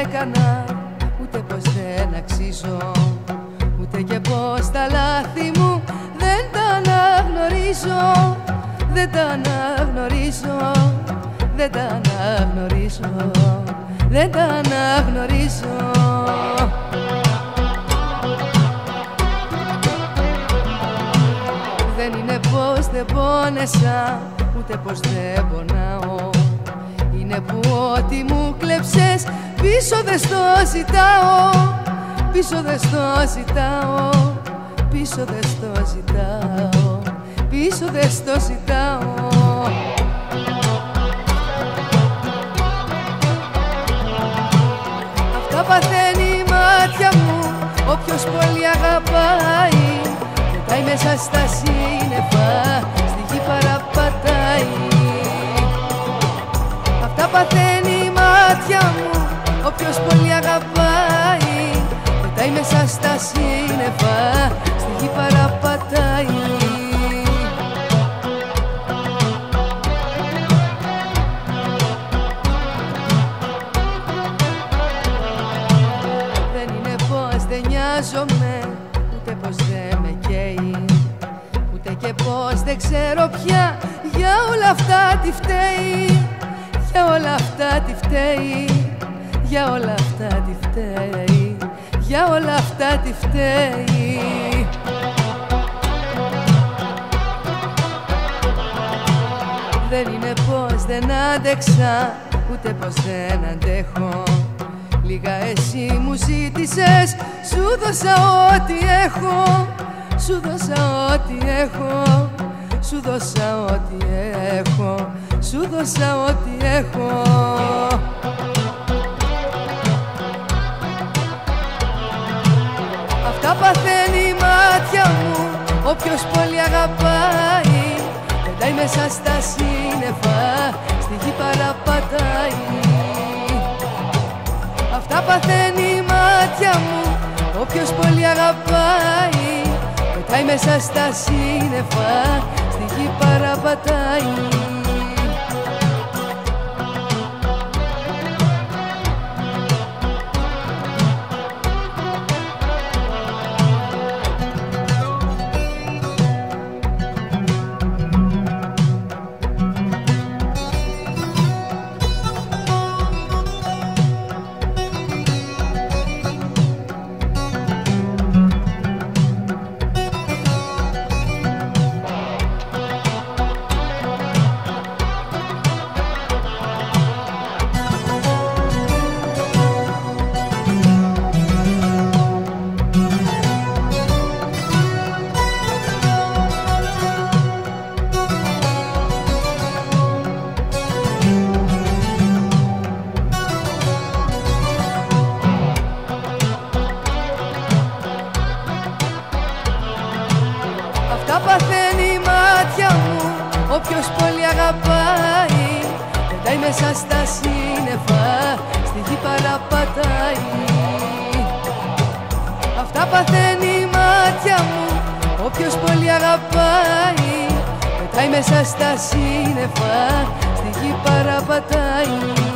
έκανα, ούτε πως δεν αξίζω, ούτε και πως τα λάθη μου δεν τα αναγνωρίζω. Δεν τα αναγνωρίζω, δεν τα αναγνωρίζω, δεν τα αναγνωρίζω. Δεν είναι πως δεν πόνεσα, ούτε πως δεν πονάω. Είναι που ό,τι μου κλέψες πίσω δεν στο ζητάω. Πίσω δεν στο ζητάω, πίσω δεν στο ζητάω, πίσω δεν στο ζητάω. Αυτά παθαίνει η μάτια μου, όποιος πολύ αγαπάει. Πετάει μέσα στα σύννεφα, στη γη παραπατάει. Αυτά παθαίνει η μάτια μου, όποιος πολύ αγαπάει. Πετάει μέσα στα σύννεφα, στη γη παραπατάει. Δεν είναι πως δεν νοιάζομαι, ούτε πως δεν με καίει, ούτε και πως δεν ξέρω πια για όλα αυτά τι φταίει. Για όλα αυτά τι φταίει, για όλα αυτά τι φταίει, για όλα αυτά τι φταίει. Δεν είναι πως δεν άντεξα, ούτε πως δεν αντέχω. Λίγα εσύ μου ζήτησες, σου δώσα ό,τι έχω. Σου δώσα ό,τι έχω, σου δώσα ό,τι έχω, σου δώσα ό,τι έχω. Αυτά παθαίνει η μάτια μου, όποιος πολύ αγαπάει. Πετάει μέσα στα σύννεφα, στη γη παραπατάει. Αυτά παθαίνει η μάτια μου, όποιος πολύ αγαπάει. Πετάει μέσα στα σύννεφα, στη γη παραπατάει. Όποιος πολύ αγαπάει, πετάει μέσα στα σύννεφα, στη γη παραπατάει. Αυτά παθαίνει η μάτια μου, όποιος πολύ αγαπάει. Πετάει μέσα στα σύννεφα, στη γη παραπατάει.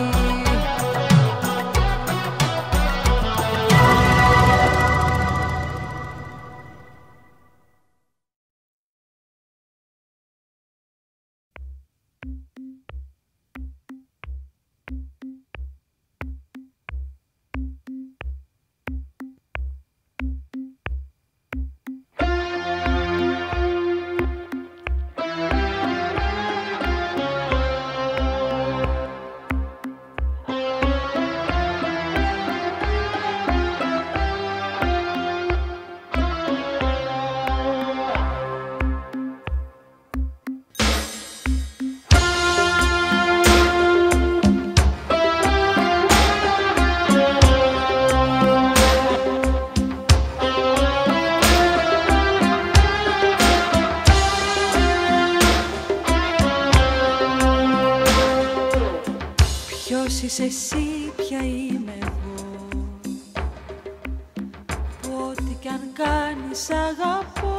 Είσαι εσύ, ποια είμαι εγώ, που ό,τι κι αν κάνεις αγαπώ.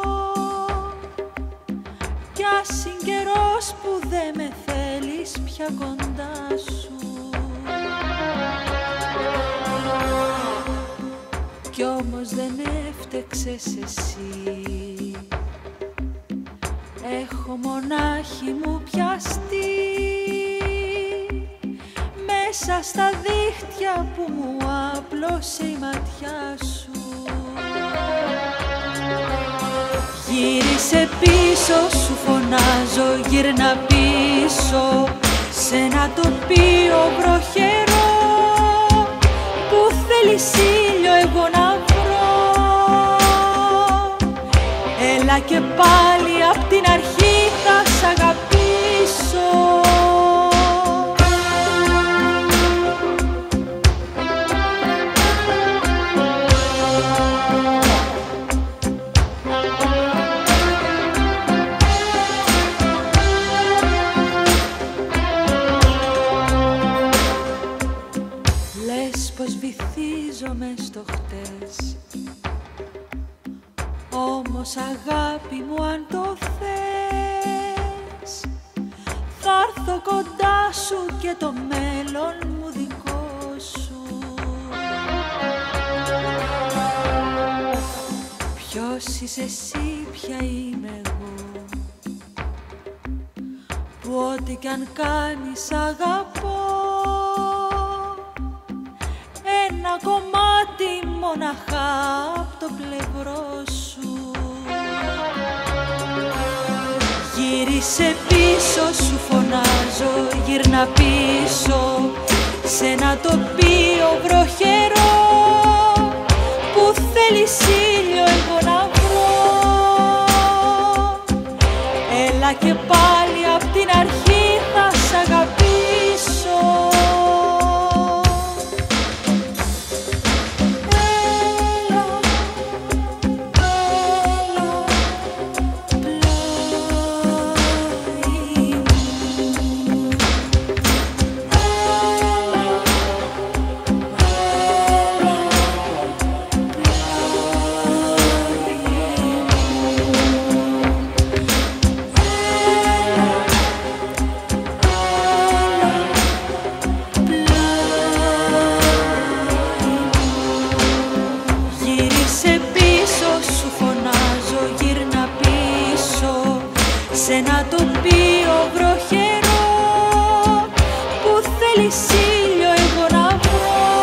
Κι ας είναι καιρός που δεν με θέλεις πια κοντά σου, όμως δεν έφτεξες εσύ. Έχω μονάχη μου πιαστεί μέσα στα δίχτυα που μου άπλωσε η ματιά σου. Γύρισε πίσω, σου φωνάζω, γύρνα πίσω σε ένα τοπίο βροχερό που θέλει ήλιο εγώ να βρω. Έλα και πάλι απ' την αρχή θα σ' αγαπήσω. Βυθίζομαι στο χτες, όμως αγάπη μου αν το θες θα έρθω κοντά σου και το μέλλον μου δικό σου. Ποιος είσαι εσύ, ποια είμαι εγώ, που ό,τι κι αν κάνεις αγαπώ. Ένα κομμάτι μοναχά απ' το πλευρό σου. Γύρισε πίσω, σου φωνάζω, γύρνα πίσω σε ένα τοπίο βροχερό που θέλει ήλιο εγώ να βρω. Έλα και πάλι απ' την αρχή θα σ' αγαπήσω. Σε ένα τοπίο βροχερό που θέλει ήλιο εγώ να βρω.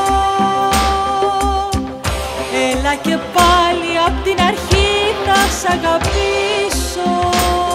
Έλα και πάλι απ' την αρχή θα σ' αγαπήσω.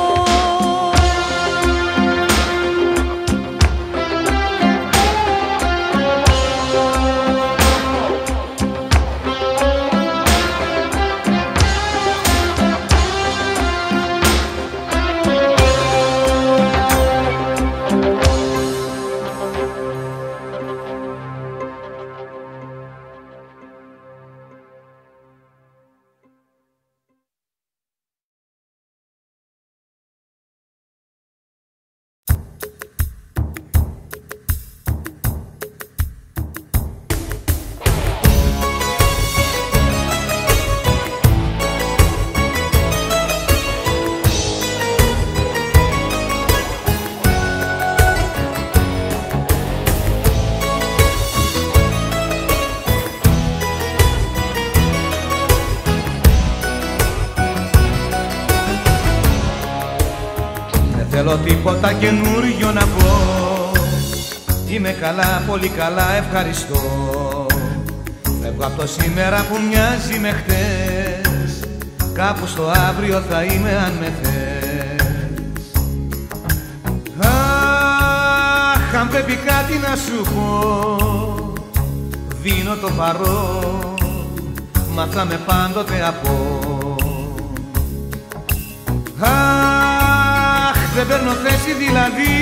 Θέλω τίποτα καινούριο να πω. Είμαι καλά, πολύ καλά, ευχαριστώ. Φεύγω απ' το σήμερα που μοιάζει με χτες. Κάπου στο αύριο θα είμαι αν με θες. Αχ, αν πρέπει κάτι να σου πω, δίνω το παρόν, μα θα με πάντοτε από. Δεν παίρνω θέση δηλαδή,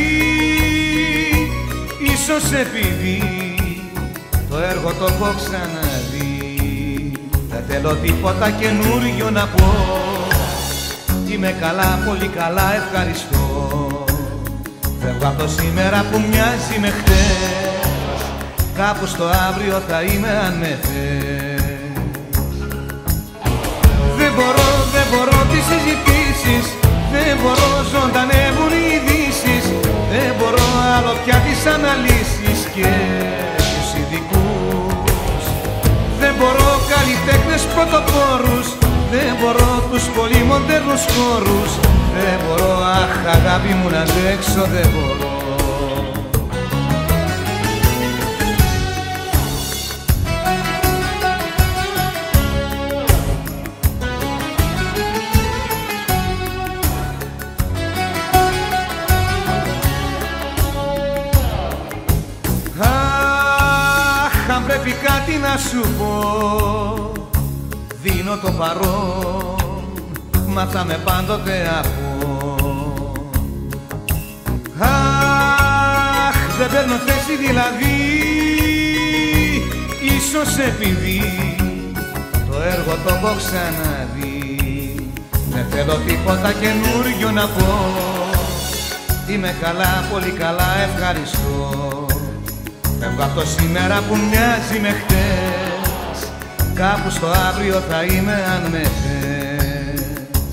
ίσως επειδή το έργο το έχω ξαναδεί. Δεν θέλω τίποτα καινούριο να πω. Είμαι καλά, πολύ καλά, ευχαριστώ. Φεύγω απ' το σήμερα που μοιάζει με χτες. Κάπου στο αύριο θα είμαι αν με θες. Δεν μπορώ τις συζητήσεις. Δεν μπορώ, ζωντανεύουν οι ειδήσεις. Δεν μπορώ άλλο πια τις αναλύσεις και τους ειδικούς. Δεν μπορώ, καλή καλλιτέχνες πρωτοπόρους, δεν μπορώ τους πολύ μοντέρνους χώρους, δεν μπορώ, αχ αγάπη μου να αντέξω, δεν μπορώ. Αχ, αν πρέπει κάτι να σου πω, δίνω το παρόν, μα θα με πάντοτε από. Αχ, δεν παίρνω θέση δηλαδή, ίσως επειδή το έργο το έχω ξαναδεί. Δεν θέλω τίποτα καινούριο να πω, είμαι καλά, πολύ καλά, ευχαριστώ. Φεύγω από το σήμερα που μοιάζει με χτες, κάπου στο αύριο θα είμαι αν με θες.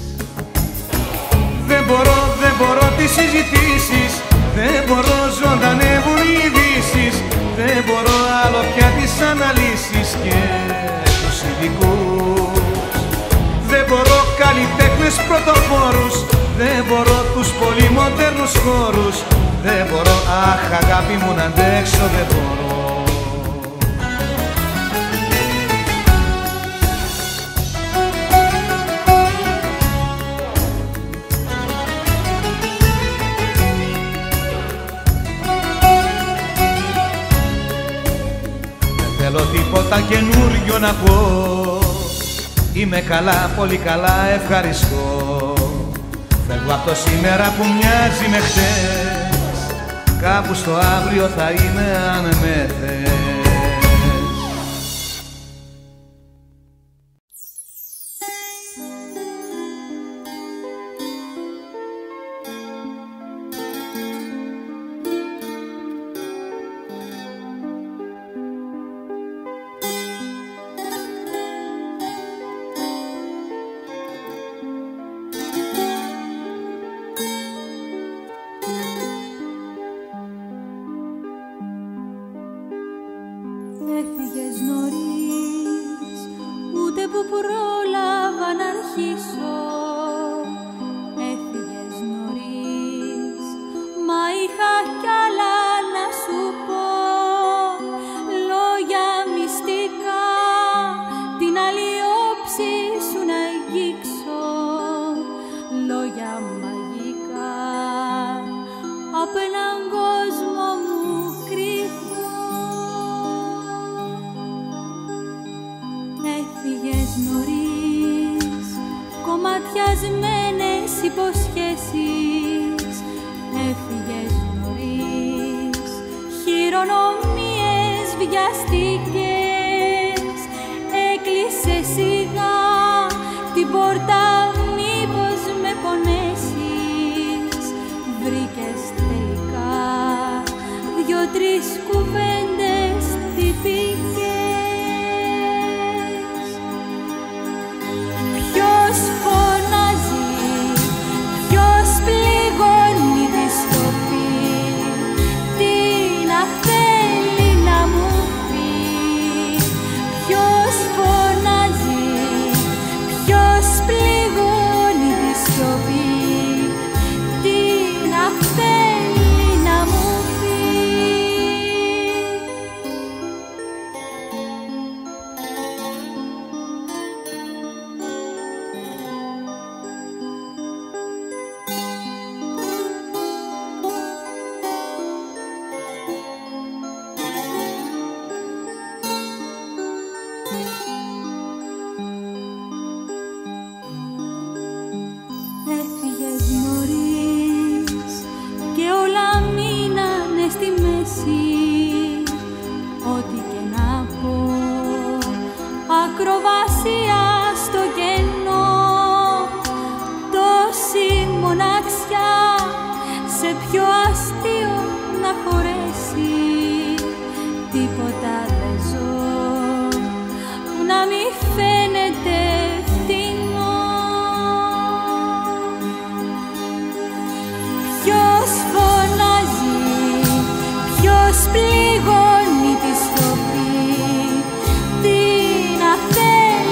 Δεν μπορώ τις συζητήσεις, δεν μπορώ, ζωντανεύουν οι ειδήσεις, δεν μπορώ άλλο πια τις αναλύσεις και τους ειδικούς. Δεν μπορώ καλλιτέχνες πρωτοπόρους, δεν μπορώ τους πολύ μοντέρνους χώρους, δεν μπορώ, αχ αγάπη μου να αντέξω, δεν μπορώ. Δεν θέλω τίποτα καινούριο να πω, είμαι καλά, πολύ καλά, ευχαριστώ. Φεύγω από το σήμερα που μοιάζει με χτες, κάπου στο αύριο θα είμαι αν με θες. Έφυγες νωρίς, ούτε που πρόλαβα να αρχίσω. Έφυγες νωρίς, μα είχα κι άλλα να σου πω. Λόγια μυστικά, την άλλη όψη σου να αγγίξω. Λόγια μαγικά, απ' έναν κόσμο μου κρυφό. Έφυγες νωρίς, κομματιασμένες υποσχέσεις. Έφυγες νωρίς, χειρονομίες βιαστικές. Έκλεισε σιγά την πόρτα, μήπως με πονέσεις. Βρήκες τελικά δυο-τρεις κουβέντες τυπικές. Ποιος φωνάζει, ποιος πληγώνει τη σιωπή, τι να θέλει να μου πει. Ποιος φωνάζει, ποιος πληγώνει τη σιωπή, τι να θέλει να μου πει. Έφυγες νωρίς και όλα μείνανε στη μέση. Ό,τι και να πω, ακροβασία στο κενό. Τόση μοναξιά, σε ποιο αστείο να χωρέσει. Τίποτα δεν ζω που να μη φαίνεται φθηνό. Ποιος φωνάζει, ποιος πληγώνει τη σιωπή, τι να θέλει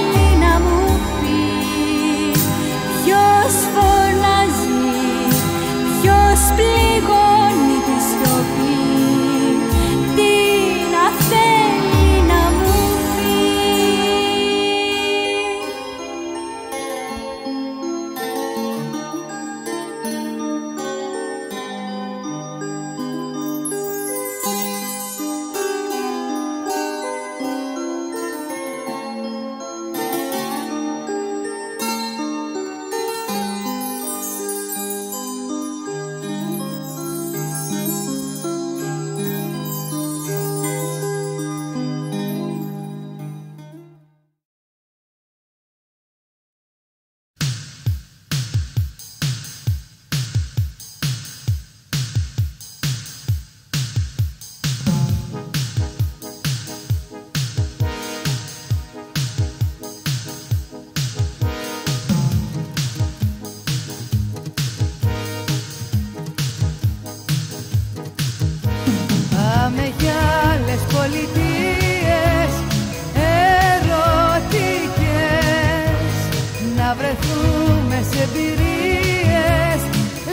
εμπειρίες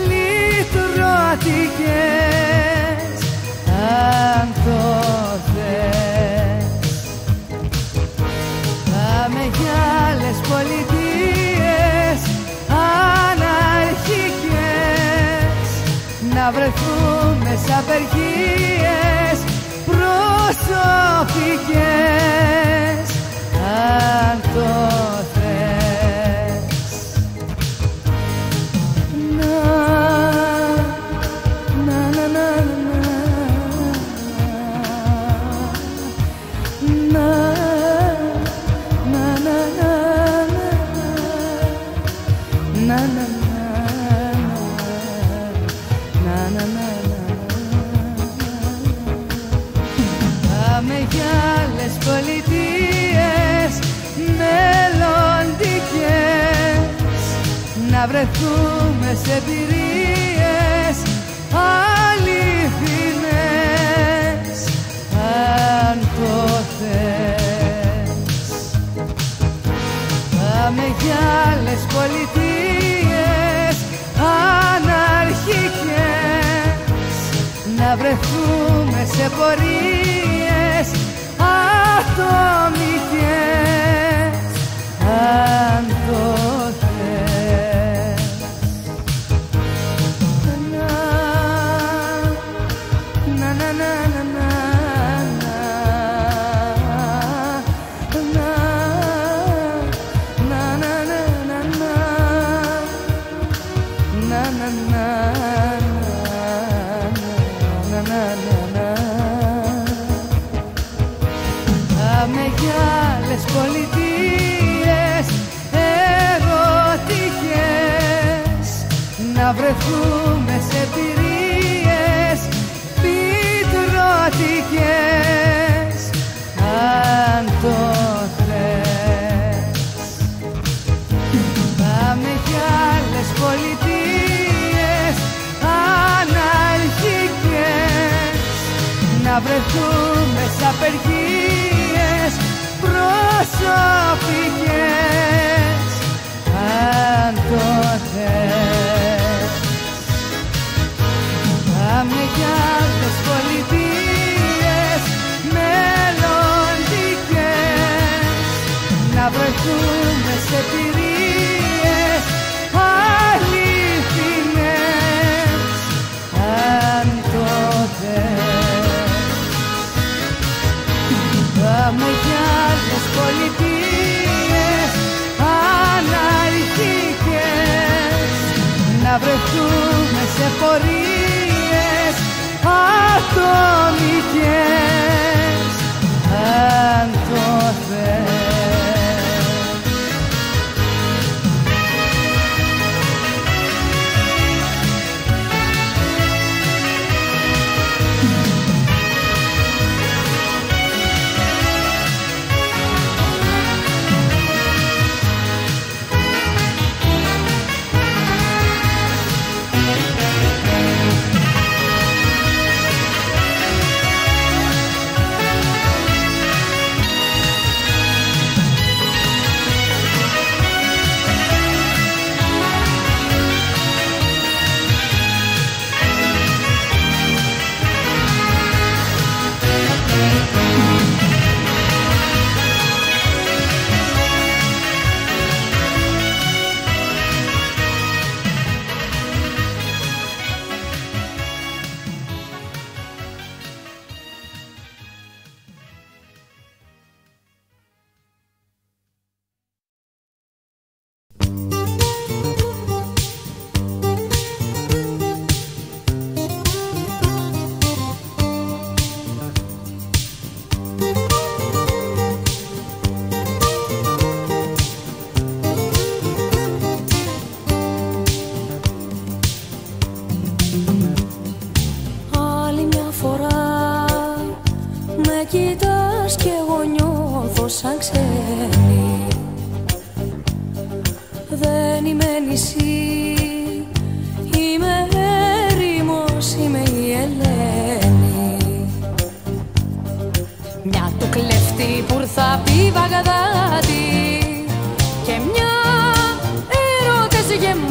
λυτρωτικές, αν το θες. Πάμε για άλλες πολιτείες αναρχικές, να βρεθούμε σε απεργίες προσωπικές, αν το θες. Πάμε για άλλες πολιτείες μελλοντικές, να βρεθούμε σε εμπειρίες αληθινές, αν το θες. Πάμε για άλλες πολιτείες αναρχικές, να βρεθούμε σε πορείες ατομικές, αν το θες. Να, να, να, να, να, πάμε για άλλες πολιτείες ερωτικές, να βρεθούμε σε εμπειρίες πιτρωτικές, αν το θες. Πάμε για άλλες πολιτείες αναρχικές, να βρεθούμε σε απεργίες προσωπικές, αν το θες. Πάμε για άλλες πολιτείες μελλοντικές, να βρεθούμε σε εμπειρίες αληθινές, αν το θες. Πάμε για άλλες πολιτείες αναρχικές, να βρεθούμε σε πορείες ατομικές, αν το θες. κοιτάς κι εγώ νιώθω σαν ξένη. Δεν είμαι νησί, είμαι έρημος, είμαι η Ελένη. Μια του κλέφτη που ήρθα πει Βαγδάτη και μια έρωτες γεμάτη.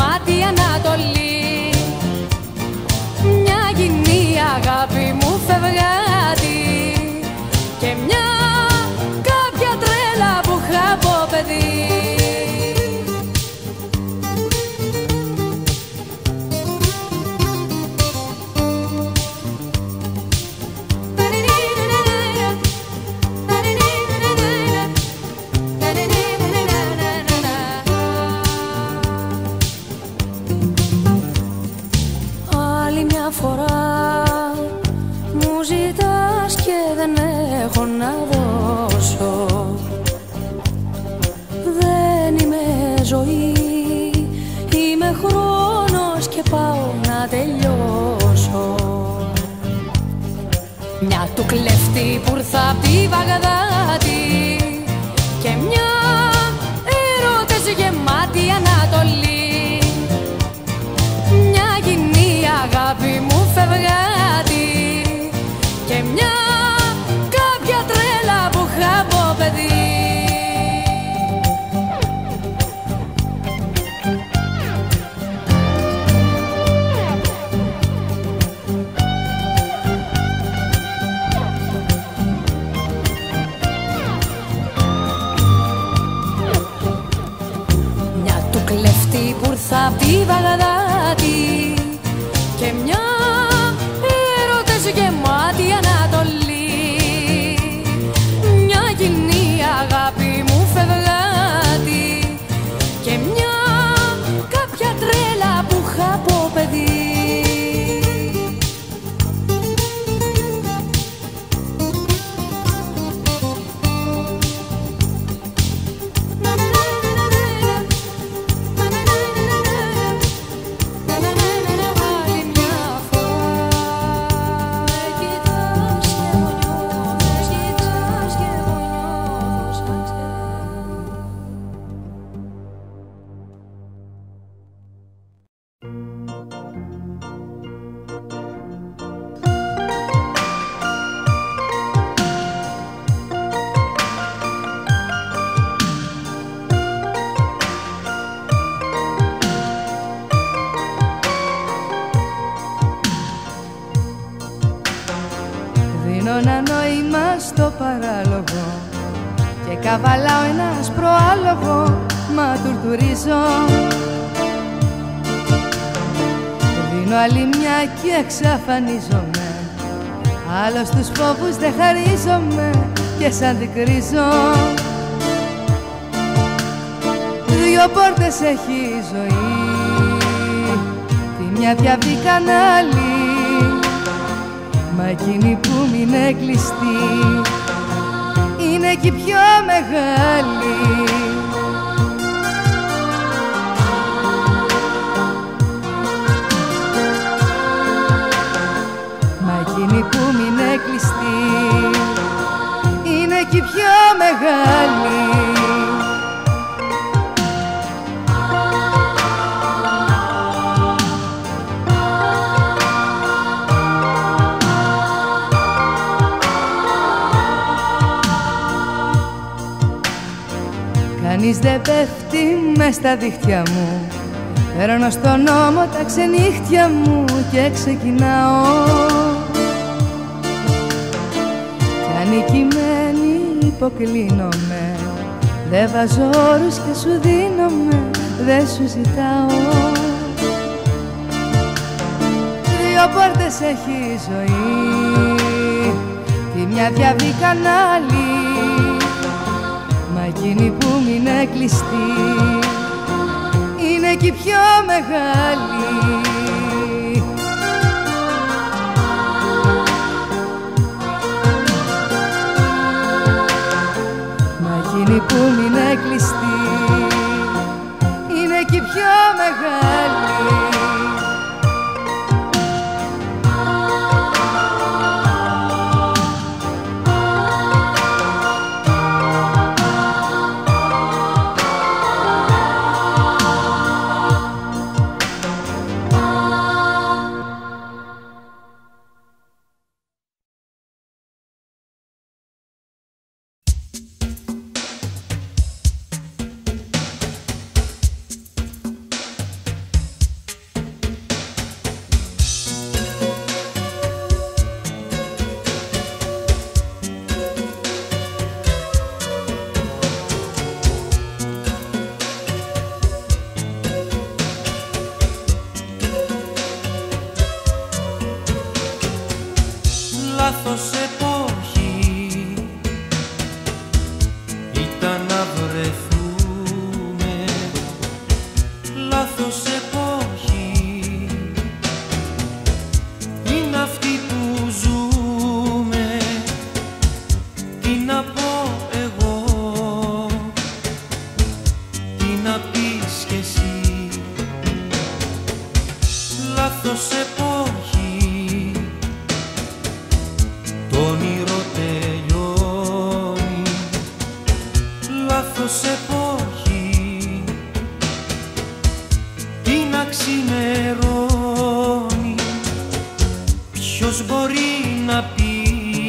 ζητάς και δεν έχω να δώσω. Δεν είμαι ζωή, είμαι χρόνος και πάω να τελειώσω. Μια του κλέφτη που ήρθα απ' τη Βαγδάτη και μια έρωτες γεμάτη Ανατολή. Μια κοινή αγάπη μου φευγάτη και μια κάποια τρέλα που είχα από παιδί. Που ήρθα απ' τη Βαγδάτη και μια έρωτες γεμάτη Ανατολή. Μια κοινή αγάπη μου φευγάτη και μια κάποια τρέλα που είχα από παιδί. Ένα νόημα στο παράλογο και καβαλάω ένα προάλογο, μα τουρτουρίζω. Δίνω άλλη μια και εξαφανίζομαι, άλλο στους φόβους δεν χαρίζομαι και σαν την κρίζω. Δυο πόρτες έχει η ζωή, τη μια διαβεί κανάλι, μα εκείνη που μείνε κλειστή είναι κι πιο μεγάλη. Μα εκείνη που μείνε κλειστή είναι κι πιο μεγάλη. Κανείς δεν πέφτει μες στα δίχτυα μου, παίρνω στον νόμο τα ξενύχτια μου και ξεκινάω. Κι ανικημένη υποκλίνομαι, δεν βάζω όρους και σου δίνομαι, δεν σου ζητάω. Δυο πόρτες έχει η ζωή, τη μια διαβεί κανάλι, μα εκείνη που μείνε κλειστή είναι κι πιο μεγάλη. Μα εκείνη που μείνε κλειστή είναι κι πιο μεγάλη. Λάθος εποχή ήταν να βρεθούμε, λάθος εποχή είναι αυτή που ζούμε. λάθος εποχή, τι να ξημερώνει, ποιος μπορεί να πει,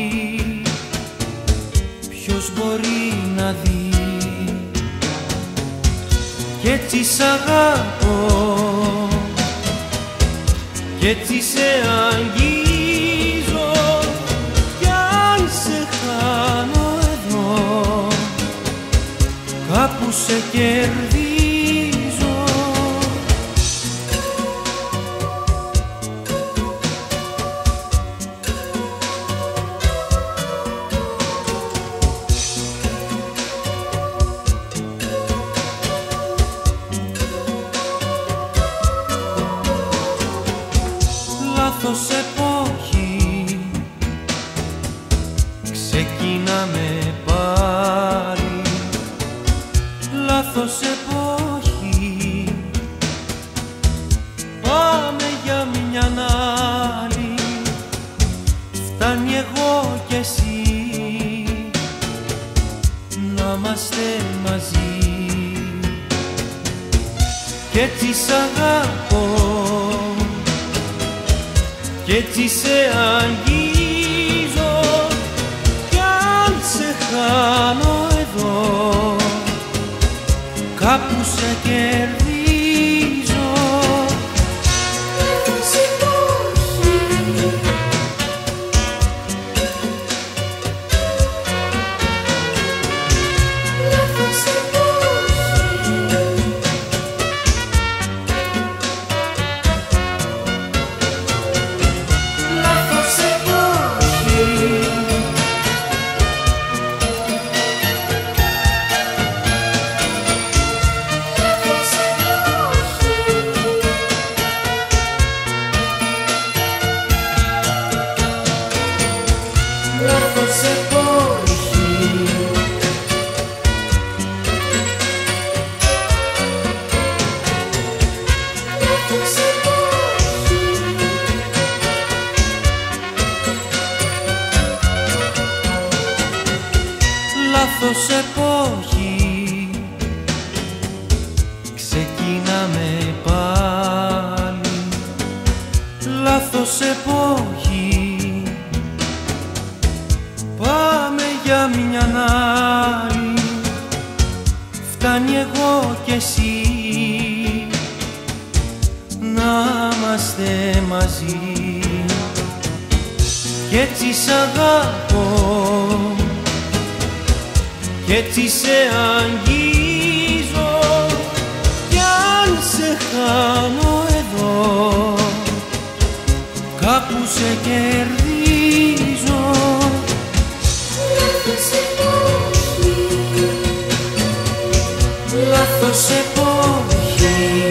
ποιος μπορεί να δει, κι έτσι σ' αγαπώ, κι έτσι σε αγγίζω, κι αν σε χάνω εδώ, κάπου σε κερδίζω. Λάθος εποχή, ξεκινάμε πάλι. Λάθος εποχή, πάμε για μια άλλη. Φτάνει εγώ κι εσύ να είμαστε μαζί, κι έτσι σ' αγαπώ, κι έτσι σε αγγίζω, κι αν σε χάνω εδώ, κάπου σε κερδίζω. Λάθος εποχή, ξεκινάμε πάλι. Λάθος εποχή, πάμε για μια άλλη. Φτάνει εγώ κι εσύ να είμαστε μαζί, κι έτσι σ' αγαπώ, κι έτσι σε αγγίζω, κι αν σε χάνω εδώ, κάπου σε κερδίζω. Λάθος εποχή, λάθος εποχή.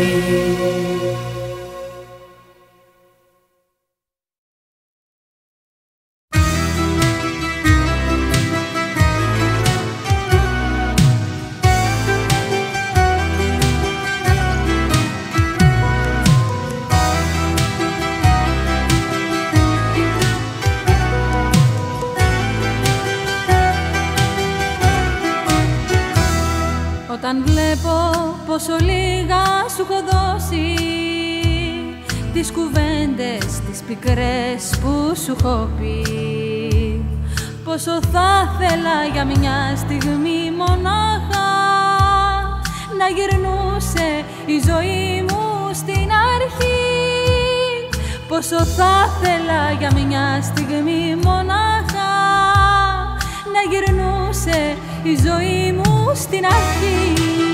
Όταν βλέπω πόσο λίγα σου έχω δώσει, τις κουβέντες, τις πικρές που σου έχω πει, πόσο θα θέλα για μια στιγμή μονάχα να γυρνούσε η ζωή μου στην αρχή, πόσο θα θέλα για μια στιγμή μονάχα να γυρνούσε η ζωή μου στην αρχή.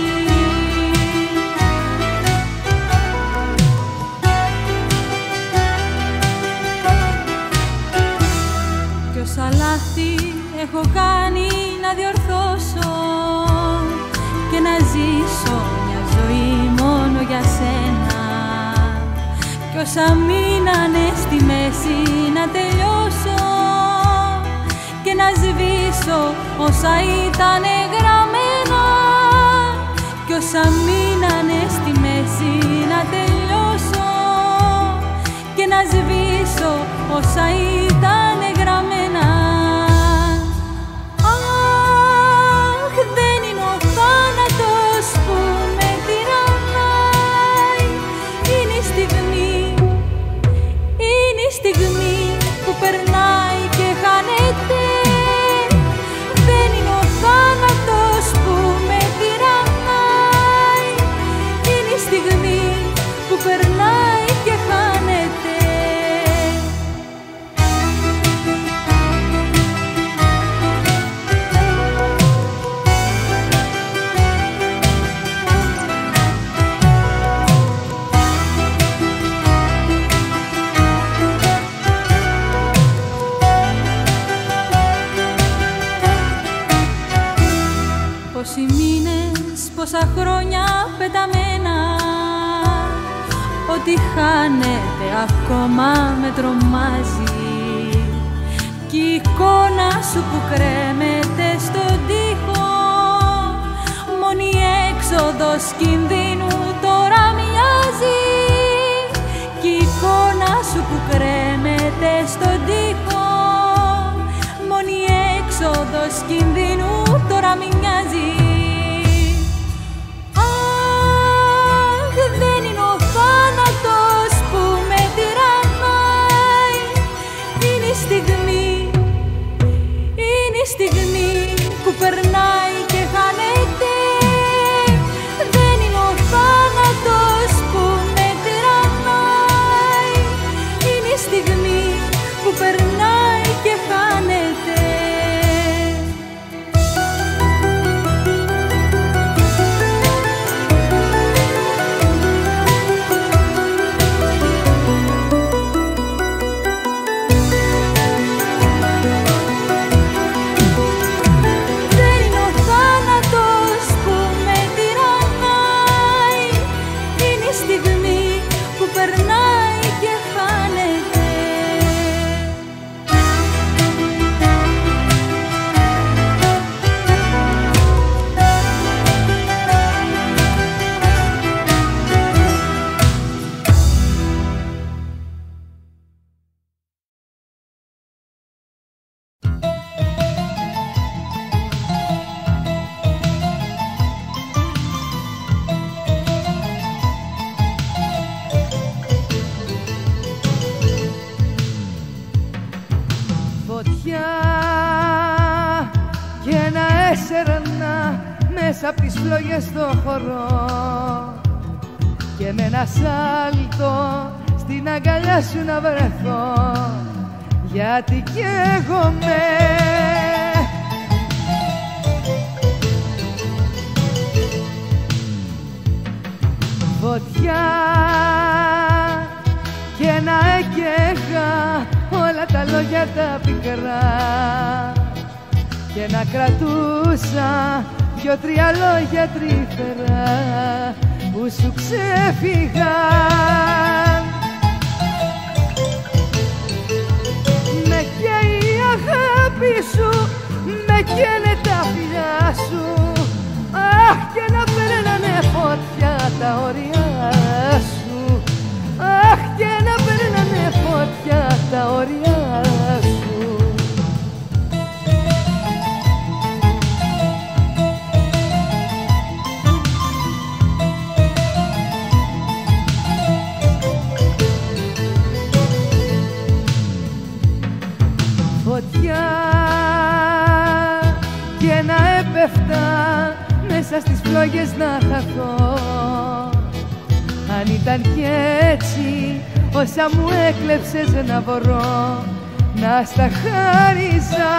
Κι όσα λάθη έχω κάνει να διορθώσω και να ζήσω μια ζωή μόνο για σένα, κι όσα μείνανε στη μέση να τελειώσω και να σβήσω όσα ήτανε γραμμένα, κι όσα μείνανε στη μέση να τελειώσω και να σβήσω όσα ήτανε γραμμένα. Αχ, δεν είναι ο θάνατος Πόσοι μήνες, πόσα χρόνια πεταμένα, ότι χάνεται ακόμα με τρομάζει. Κι η εικόνα σου που κρέμεται στον τοίχο, μόνη έξοδος κινδύνου τώρα μοιάζει. Κι η εικόνα σου που κρέμεται στον τοίχο, μόνη έξοδος κινδύνου τώρα μοιάζει. Αχ, δεν είναι ο θάνατος που με τυραννάει, είναι η στιγμή, είναι η στιγμή που περνάει και χάνεται. Δεν είναι ο θάνατος που με τυραννάει, είναι η στιγμή που περνάει και χάνεται. Και ένα έσερνα μέσα απ' τις φλόγες στο χορό, και με ένα σάλτο στην αγκαλιά σου να βρεθώ, γιατί καίγομαι. Φωτιά και να έκαιγα όλα τα λόγια τα πικρά, και να κρατούσα δυο-τρία λόγια τρυφερά που σου ξέφυγαν. Με καίει η αγάπη σου, με καίνε τα φιλιά σου. Αχ, και να παίρνανε φωτιά τα όρια σου. Αχ, και να παίρνανε φωτιά τα όρια σου. Φωτιά και να έπεφτα μέσα στις φλόγες να χαθώ. Αν ήταν κι έτσι όσα μου έκλεψες να μπορώ να στα χάριζα.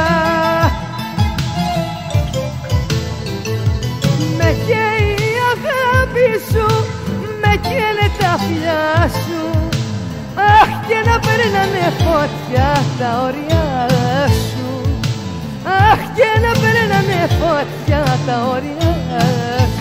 Με καίει η αγάπη σου, με καίνε τα φιλιά σου. Αχ, και να παίρνανε φωτιά τα όρια σου. Αχ, και να παίρνανε φωτιά τα όρια σου.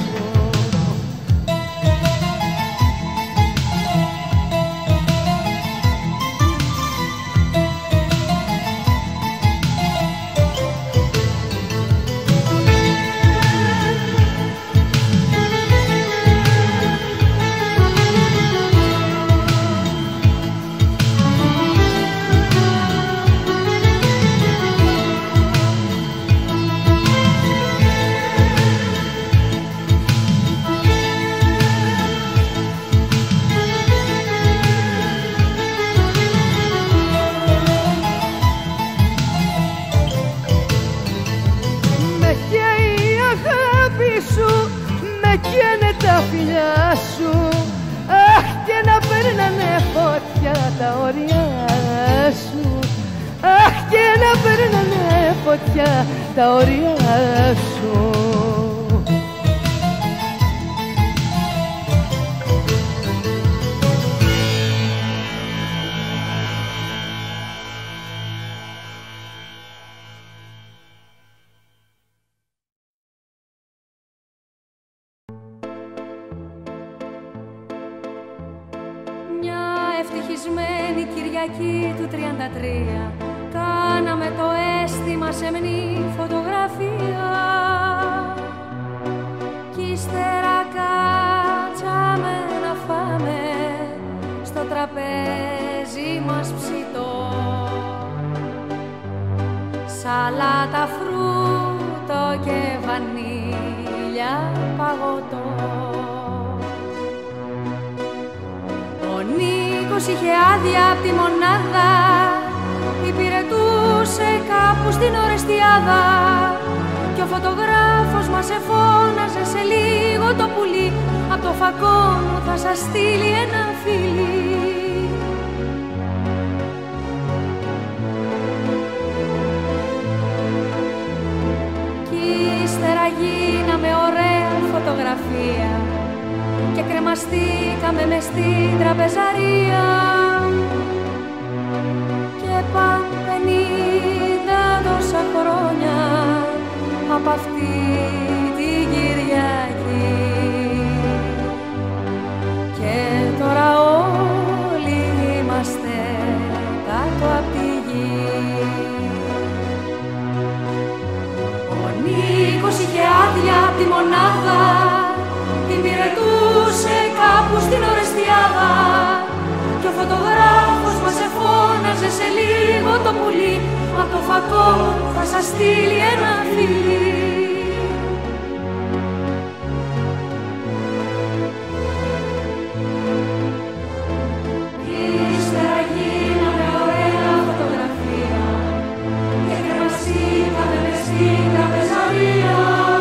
Με καίνε τα φιλιά σου. Αχ, και να παίρνανε φωτιά τα όρια σου. Αχ, και να παίρνανε φωτιά τα όρια σου. ευτυχισμένη Κυριακή του 33 κάναμε το αίσθημα σεμνή φωτογραφία κι ύστερα κάτσαμε να φάμε στο τραπέζι μας ψητό σαλάτα, φρούτο και βανίλια παγωτό. Ο Νίκος είχε άδεια απ' τη μονάδα, υπηρετούσε κάπου στην Ορεστιάδα κι ο φωτογράφος μας εφώναζε σε λίγο το πουλί απ' το φακό μου θα σας στείλει ένα φιλί. Κι ύστερα γίναμε ωραία φωτογραφία και κρεμαστήκαμε μες στην τραπεζαρία και παν 50 τόσα χρόνια απ' αυτή την Κυριακή και τώρα όλοι είμαστε κάτω απ' τη γη. Ο Νίκος είχε άδεια απ' τη μονάδα, υπηρετούσε κάπου στην Ορεστιάδα κι ο φωτογράφος μας εφώναζε σε λίγο το πουλί απ' το φακό θα σας στείλει ένα φιλί. Ύστερα γίναμε ωραία φωτογραφία και κρεμαστήκαμε μες στην τραπεζαρία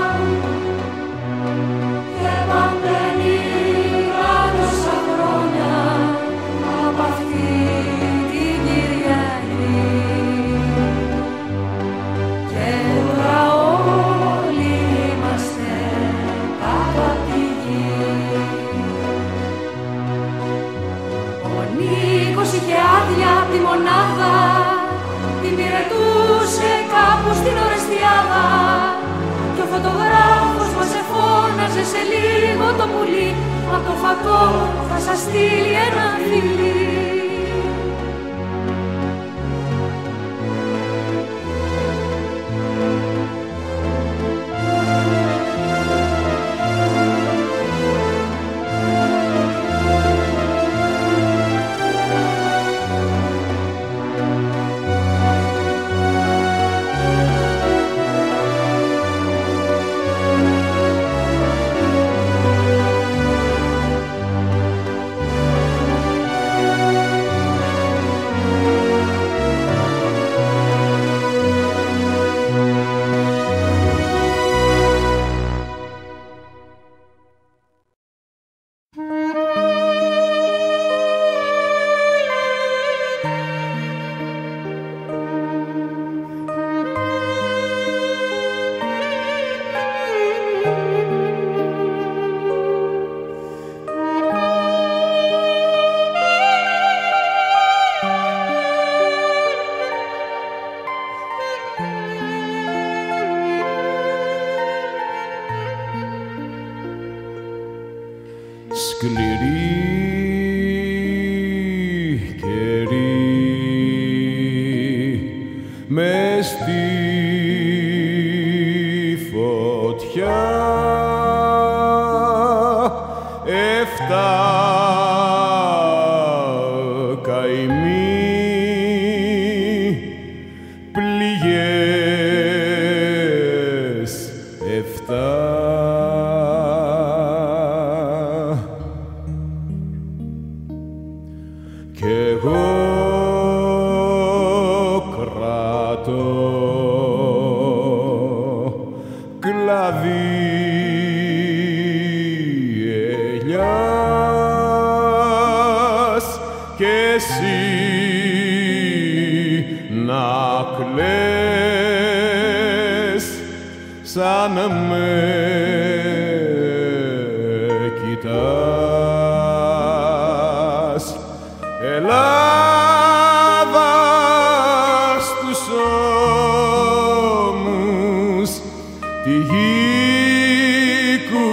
και παν 50 τόσα χρόνια απ' αυτή την Κυριακή και τώρα όλοι είμαστε κάτω απ' τη γη. Ο Νίκος είχε άδεια απ' τη μονάδα, υπηρετούσε κάπου στην Ορεστιάδα κι ο φωτογράφος μας εφώναζε σε λίγο το πουλί απ' το φακό θα σας στείλει ένα φιλί.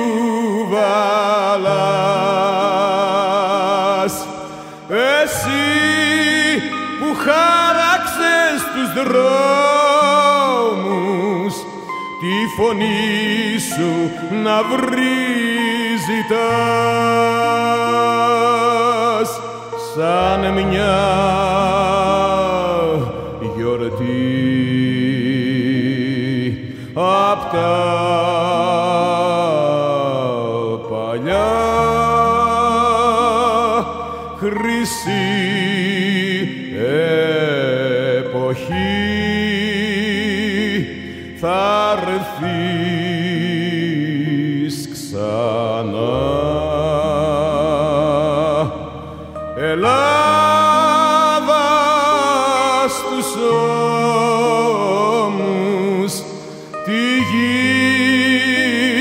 Εσύ στους δρόμους τη φωνή σου να βρεις ζητάς σαν μια γιορτή απ' τα παλιά χρυσή εποχή θα έρθεις ξανά. Ελλάδα στους ώμους τη γη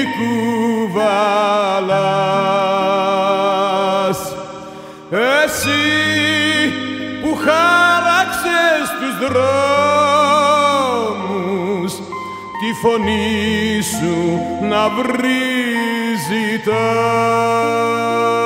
κουβαλάς, εσύ που χάραξες τους δρόμους τη φωνή σου να βρεις ζητάς.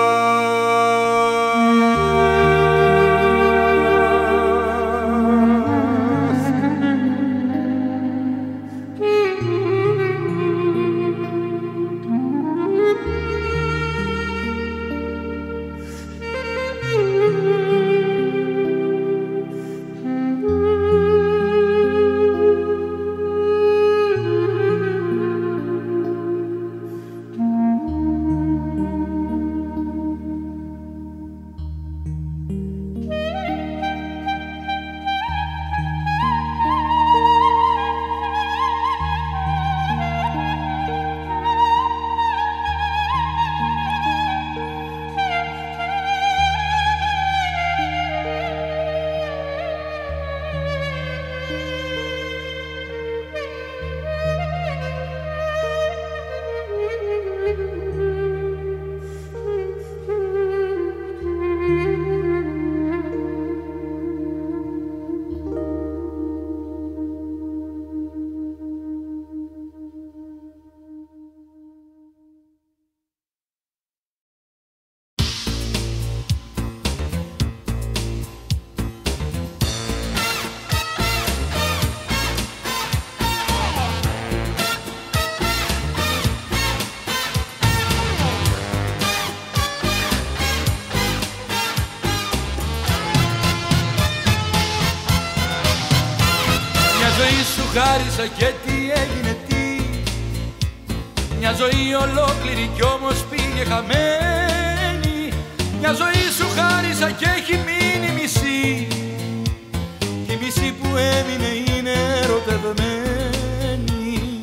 Χάρισα και τι έγινε τι, μια ζωή ολόκληρη κι όμως πήγε χαμένη. Μια ζωή σου χάρισα και έχει μείνει μισή, κι η μισή που έμεινε είναι ερωτευμένη.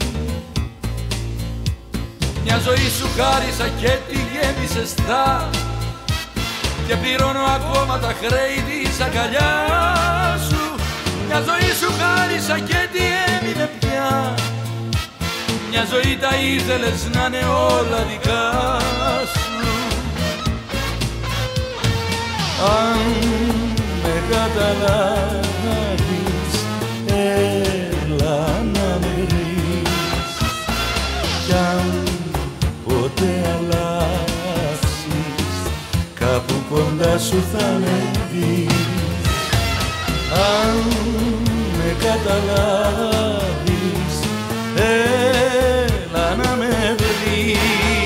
Μια ζωή σου χάρισα και τη γέμισες στά, και πληρώνω ακόμα τα χρέη της αγκαλιάς σου. Μια ζωή σου χάρισα και τι έμεινε πια, μια ζωή τα ήθελες να είναι όλα δικά σου. Αν με καταλάβεις, έλα να με βρεις, κι αν ποτέ αλλάξεις, κάπου κοντά σου θα με δεις. Αν με καταλάβεις, έλα να με βρεις.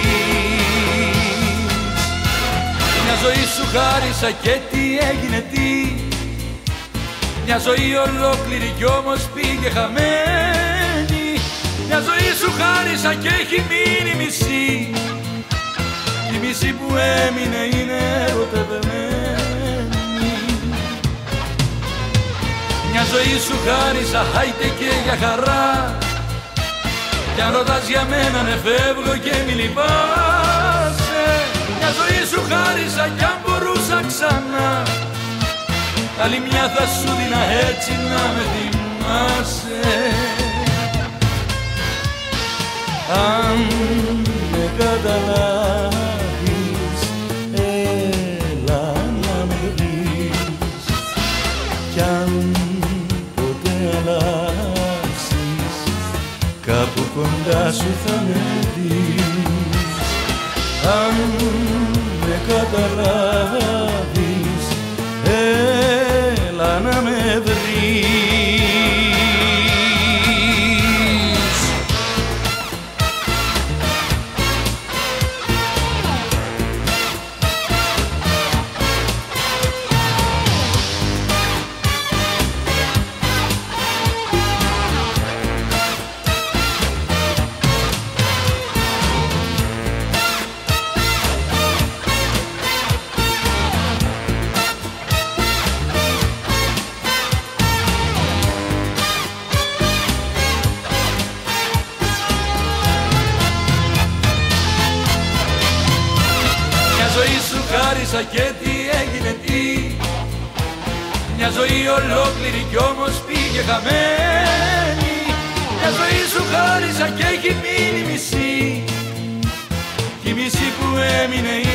Μια ζωή σου χάρισα και τι έγινε τι, μια ζωή ολόκληρη κι όμως πήγε χαμένη. Μια ζωή σου χάρισα και έχει μείνει μισή, η μισή που έμεινε είναι ερωτευμένη. Μια ζωή σου χάρισα, άιτε και για χαρά, κι αν ρωτάς για μένα ναι φεύγω και μη λυπάσαι. Μια ζωή σου χάρισα κι αν μπορούσα ξανά, άλλη μια θα σου δίνα έτσι να με θυμάσαι. Αν με καταλάβεις, έλα να με βρεις, κι αν ποτέ αλλάξεις, κάπου κοντά σου θα με δεις. Αν με καταλάβεις, έλα να με βρεις. χάρισα και τι έγινε τι. Μια ζωή ολόκληρη κι όμως πήγε χαμένη. Μια ζωή σου χάρισα και έχει μείνει μισή. Κι η μισή που έμεινε